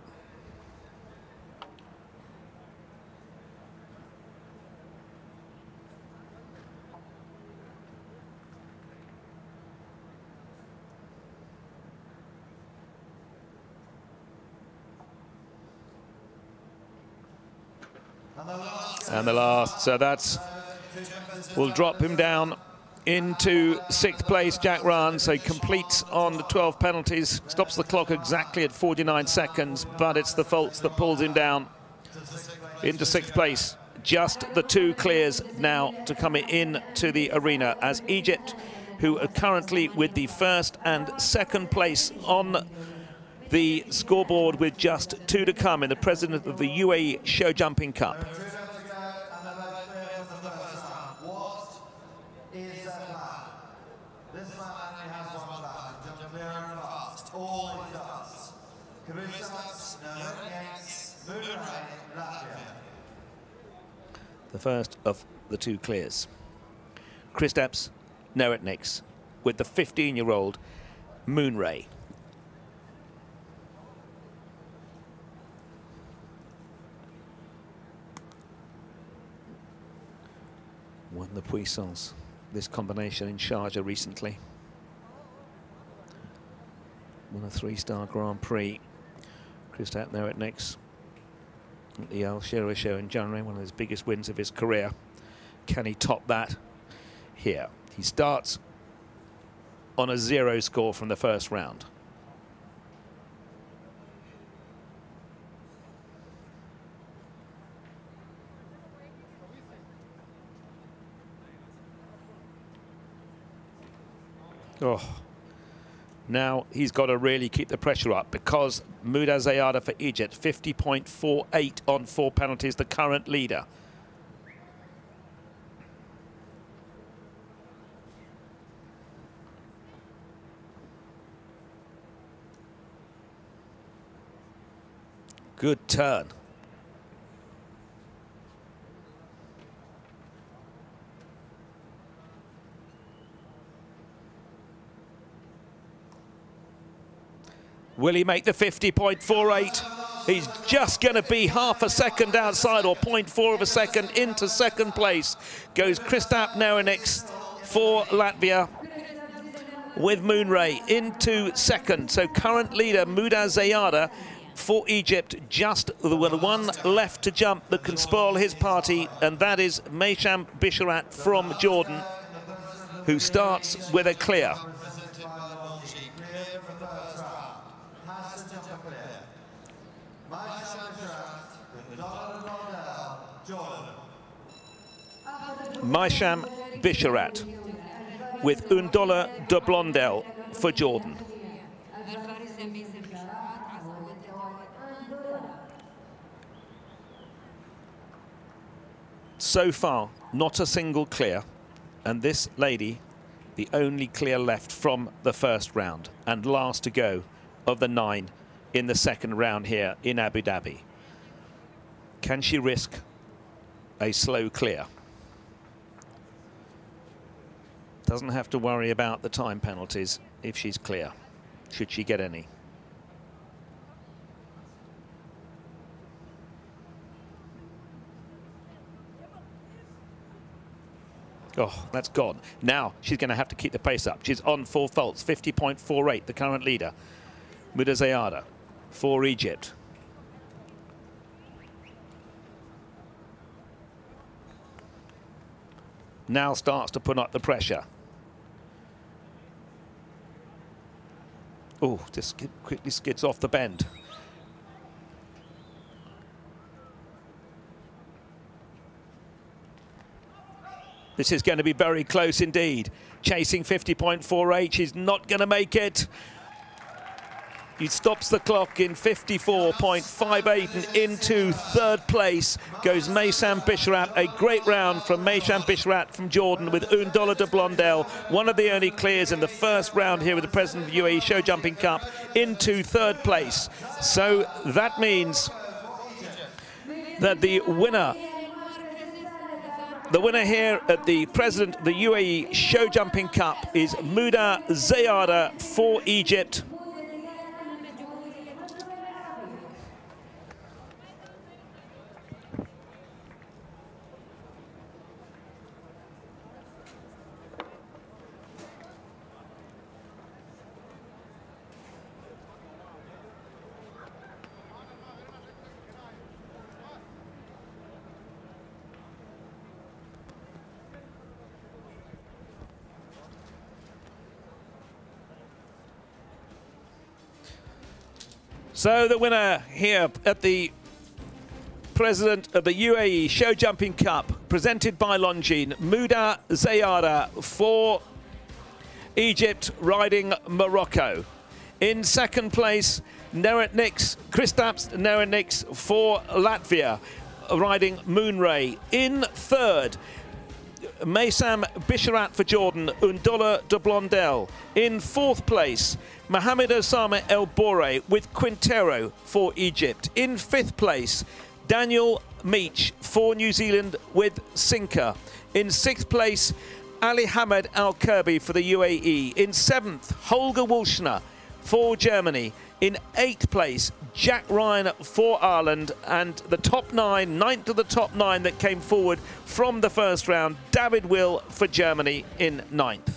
And the last, so that's, will drop him down into sixth place, Jack Ryan. So he completes on the twelve penalties, stops the clock exactly at forty-nine seconds, but it's the faults that pulls him down into sixth place. Just the two clears now to come in to the arena, as Egypt, who are currently with the first and second place on the scoreboard with just two to come in the President of the U A E Show Jumping Cup. The first of the two clears. Kristaps Neretniks with the fifteen-year-old Moonray. Won the Puissance, this combination in Sharjah recently. Won a three-star Grand Prix. Kristaps Neretniks at the Al Shirah Show in January, one of his biggest wins of his career. Can he top that here. He starts on a zero score from the first round. Oh, now he's got to really keep the pressure up, because Mouda Zayada for Egypt, fifty point four eight on four penalties, the current leader. Good turn. Will he make the fifty point four eight? He's just going to be half a second outside, or zero point four of a second into second place. Goes Kristaps Nerenics for Latvia, with Moonray into second. So current leader Mouda Zayada for Egypt, just the one left to jump that can spoil his party, and that is Meisham Bisharat from Jordan, who starts with a clear. Meisham Bisharat with Undola de Blondel for Jordan. So far, not a single clear, and this lady, the only clear left from the first round, and last to go of the nine in the second round here in Abu Dhabi. Can she risk a slow clear? Doesn't have to worry about the time penalties if she's clear, should she get any. Oh, that's gone. Now she's going to have to keep the pace up. She's on full faults, fifty point four eight, the current leader. Mouda Zayada for Egypt. Now starts to put up the pressure. Oh, just quickly skids off the bend. This is going to be very close indeed. Chasing fifty point four eight, she's not going to make it. He stops the clock in fifty-four point five eight, and into third place goes Meisham Bisharat. A great round from Meisham Bisharat from Jordan with Undola de Blondel, one of the only clears in the first round here with the president of the U A E Show Jumping Cup, into third place. So that means that the winner The winner here at the president of the U A E Show Jumping Cup is Mouda Zayada for Egypt. So the winner here at the president of the U A E Show Jumping Cup, presented by Longines, Mouda Zayada for Egypt, riding Morocco. In second place, Nerenics, Kristaps Nerenics for Latvia, riding Moonray. In third, Meisham Bisharat for Jordan, Undola de Blondel. In fourth place, Mohamed Osama El Bore with Quintero for Egypt. In fifth place, Daniel Meach for New Zealand with Sinker. In sixth place, Ali Hamed Al Kirby for the U A E. In seventh, Holger Wulschner for Germany. In eighth place, Jack Ryan for Ireland. And the top nine, ninth of the top nine that came forward from the first round, David Will for Germany in ninth.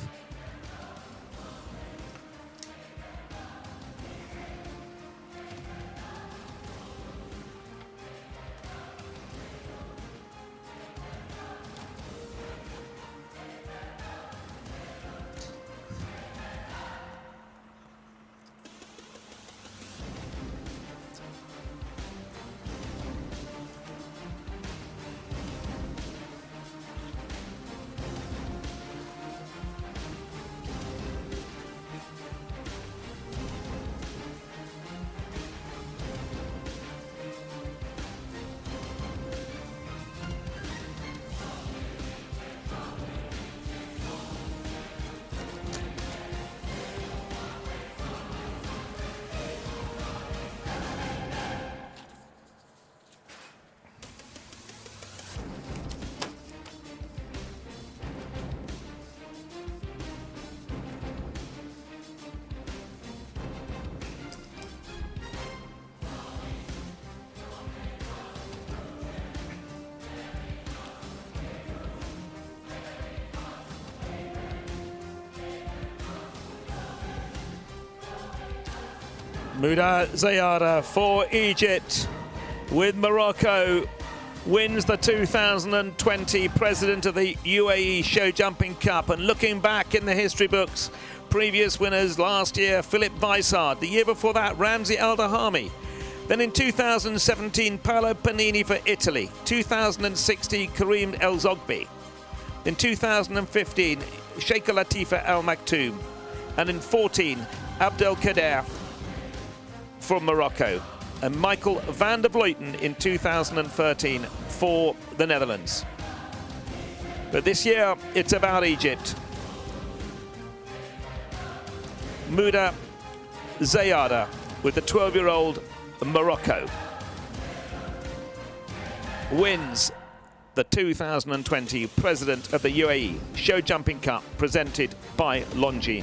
Mouda Zayada for Egypt, with Morocco, wins the two thousand twenty President of the U A E Show Jumping Cup. And looking back in the history books, previous winners last year, Philip Weissard. The year before that, Ramzi Al Dahami. Then in two thousand seventeen, Paolo Panini for Italy. two thousand sixteen, Karim El Zogbi. In two thousand fifteen, Sheikh Latifa Al Maktoum. And in fourteen, Abdel Kader from Morocco. And Michael van der Vleuten in two thousand thirteen for the Netherlands. But this year, it's about Egypt. Mouda Zayada with the twelve-year-old Morocco wins the two thousand twenty President of the U A E Show Jumping Cup, presented by Longines.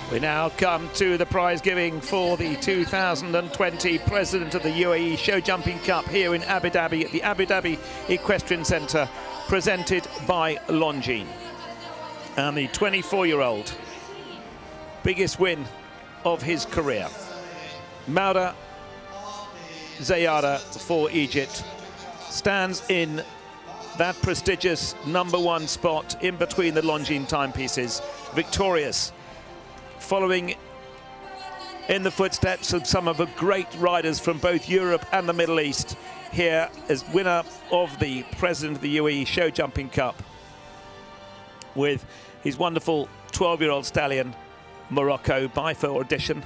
We now come to the prize giving for the two thousand twenty President of the U A E Show Jumping Cup here in Abu Dhabi at the Abu Dhabi Equestrian Centre, presented by Longines. And the twenty-four-year-old, biggest win of his career, Mauda Zayada for Egypt, stands in that prestigious number one spot in between the Longines timepieces, victorious, following in the footsteps of some of the great riders from both Europe and the Middle East, here as winner of the President of the U A E Show Jumping Cup with his wonderful twelve-year-old stallion, Morocco, by for audition.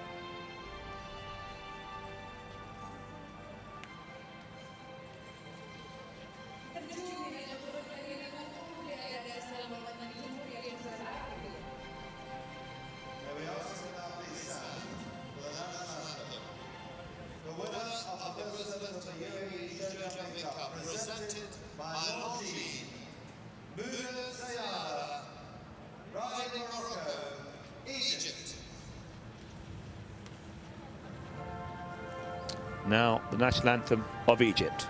Presented by Longines, Mauda Zayada, riding Morocco, Egypt. Now the national anthem of Egypt.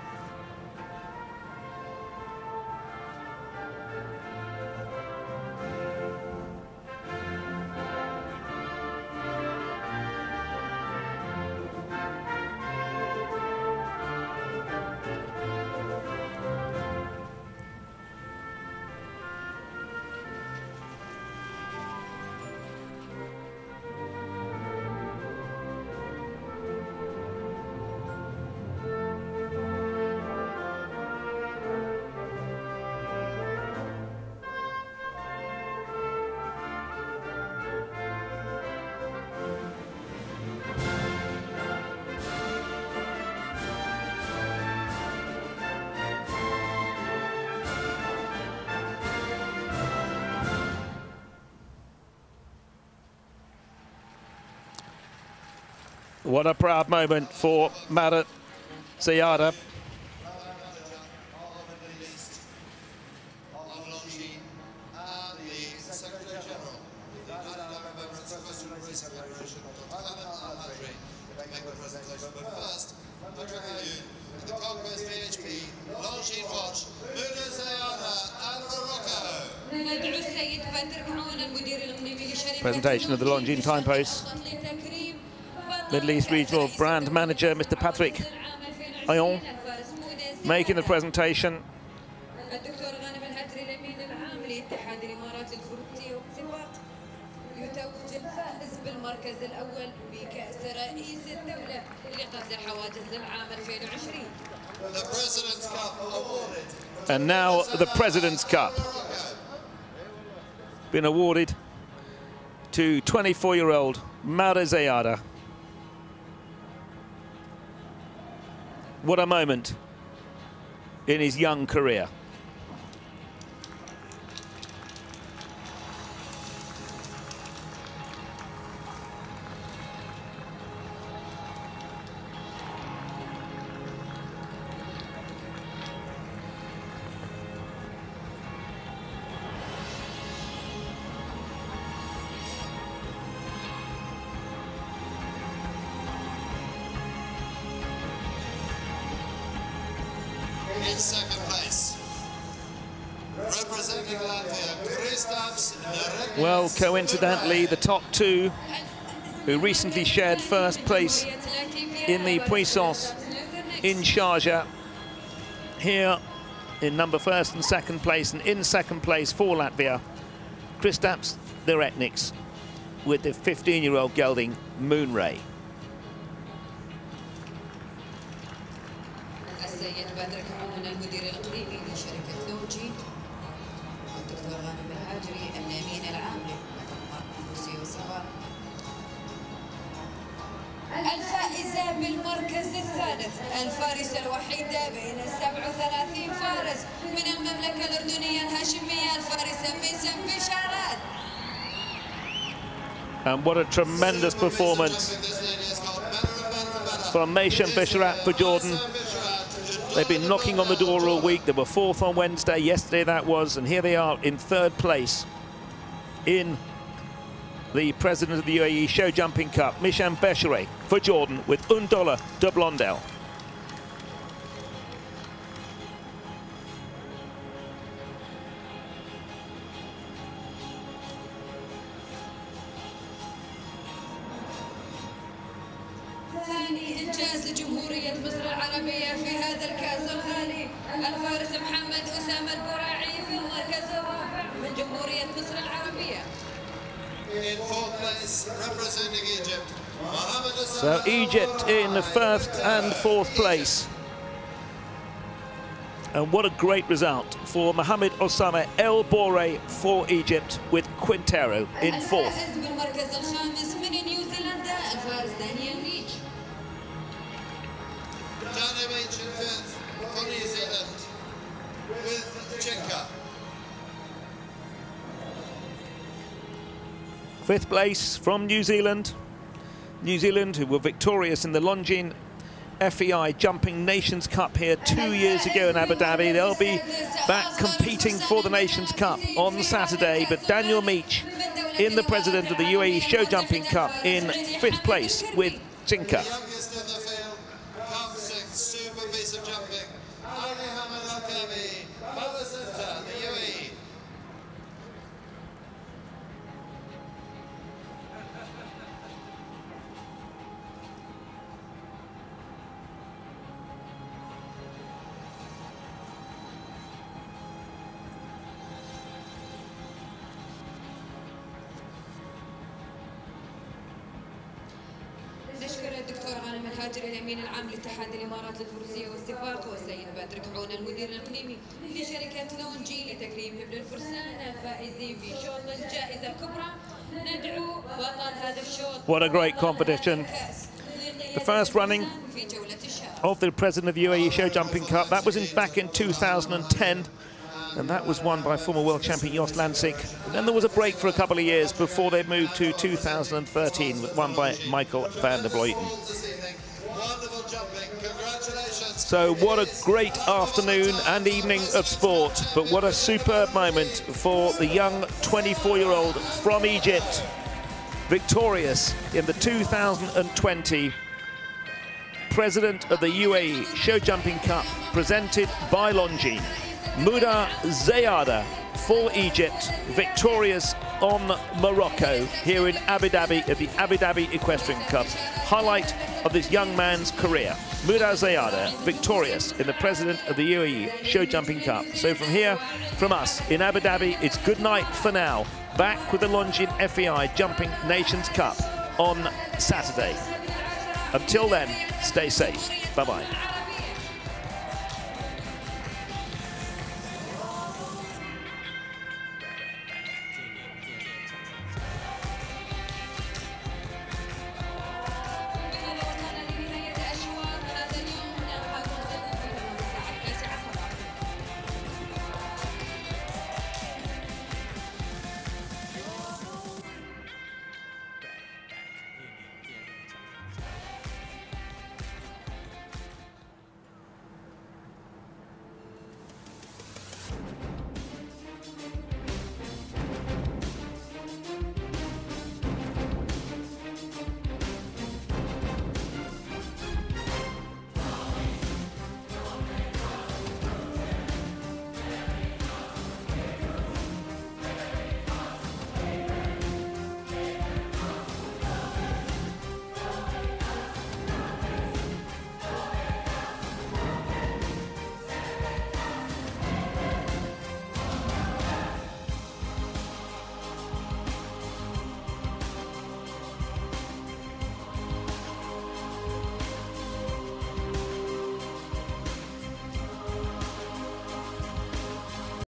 What a proud moment for Mauda Zayada. Presentation of the Longines timepost. Middle East Regional Brand Manager, Mister Patrick Ayon, making the presentation. The President's Cup awarded. And now the President's Cup been awarded to twenty-four-year-old Mauda Zayada. What a moment in his young career. In second place, representing Latvia, Kristaps. Well, coincidentally, the top two who recently shared first place in the Puissance in Sharjah, here in number first and second place, and in second place for Latvia, Kristaps Deretniks with the fifteen-year-old gelding Moonray. السيد بدر كعون المدير الإقليمي لشركة لونجين، الدكتور غانم الهاجري الأمين العام لمؤتمر الفروسية والسباق. الفائزة بالمركز الثالث، الفارسة الوحيدة بين السبع وثلاثين فارس من المملكة الأردنية الهاشمية، الفارسة ميسم بشارات. And what a tremendous performance from Meishem Bisharat for Jordan. They've been knocking on the door all week. They were fourth on Wednesday, yesterday that was, and here they are in third place in the president of the U A E Show Jumping Cup, Mishan Beshere, for Jordan with Undola de Blondel. ثاني إنجاز لجمهورية مصر العربية في هذا الكأس الغالي، الفارس محمد أسامة البراعي في المركز الرابع من جمهورية مصر العربية. In fourth place, representing Egypt, Mohamed So Egypt in the first and fourth place. And what a great result for Mohamed Osama El Bourei for Egypt with Quintero in fourth. الفائز بالمركز الخامس من نيوزيلندا الفارس دانيال ميتش. Danny Beach in fifth for New Zealand with Jinka. Fifth place from New Zealand. New Zealand, who were victorious in the Longines F E I Jumping Nations Cup here two years ago in Abu Dhabi. They'll be back competing for the Nations Cup on Saturday. But Daniel Meach in the president of the U A E Show Jumping Cup in fifth place with Jinka. Youngest in the field, half six, super piece of jumping. Ali Hamad Al-Kabi, Bala Center, the U A E. نشكر الدكتور غانم الهاجري الامين العام لاتحاد الامارات للفروسيه والسباق، والسيد بدر كعون المدير الاقليمي لشركه لونجي لتكريمهم للفرسان الفائزين في شوط الجائزه الكبرى. ندعو بطل هذا الشوط. What a great competition. The first running في جوله الشارع. of the president of the U A E Show Jumping Cup. That was in, back in two thousand ten. And that was won by former world champion Jos Lansing. And then there was a break for a couple of years before they moved to two thousand thirteen, won by Michael van der Vleuten. Wonderful jumping, congratulations. So what a great afternoon and evening of sport, but what a superb moment for the young twenty-four-year-old from Egypt, victorious in the two thousand twenty President of the U A E Show Jumping Cup, presented by Longines. Mouda Zayada for Egypt, victorious on Morocco here in Abu Dhabi at the Abu Dhabi Equestrian Cup. Highlight of this young man's career. Mouda Zayada, victorious in the President of the U A E Show Jumping Cup. So from here, from us in Abu Dhabi, it's good night for now. Back with the Longines F E I Jumping Nations Cup on Saturday. Until then, stay safe. Bye-bye.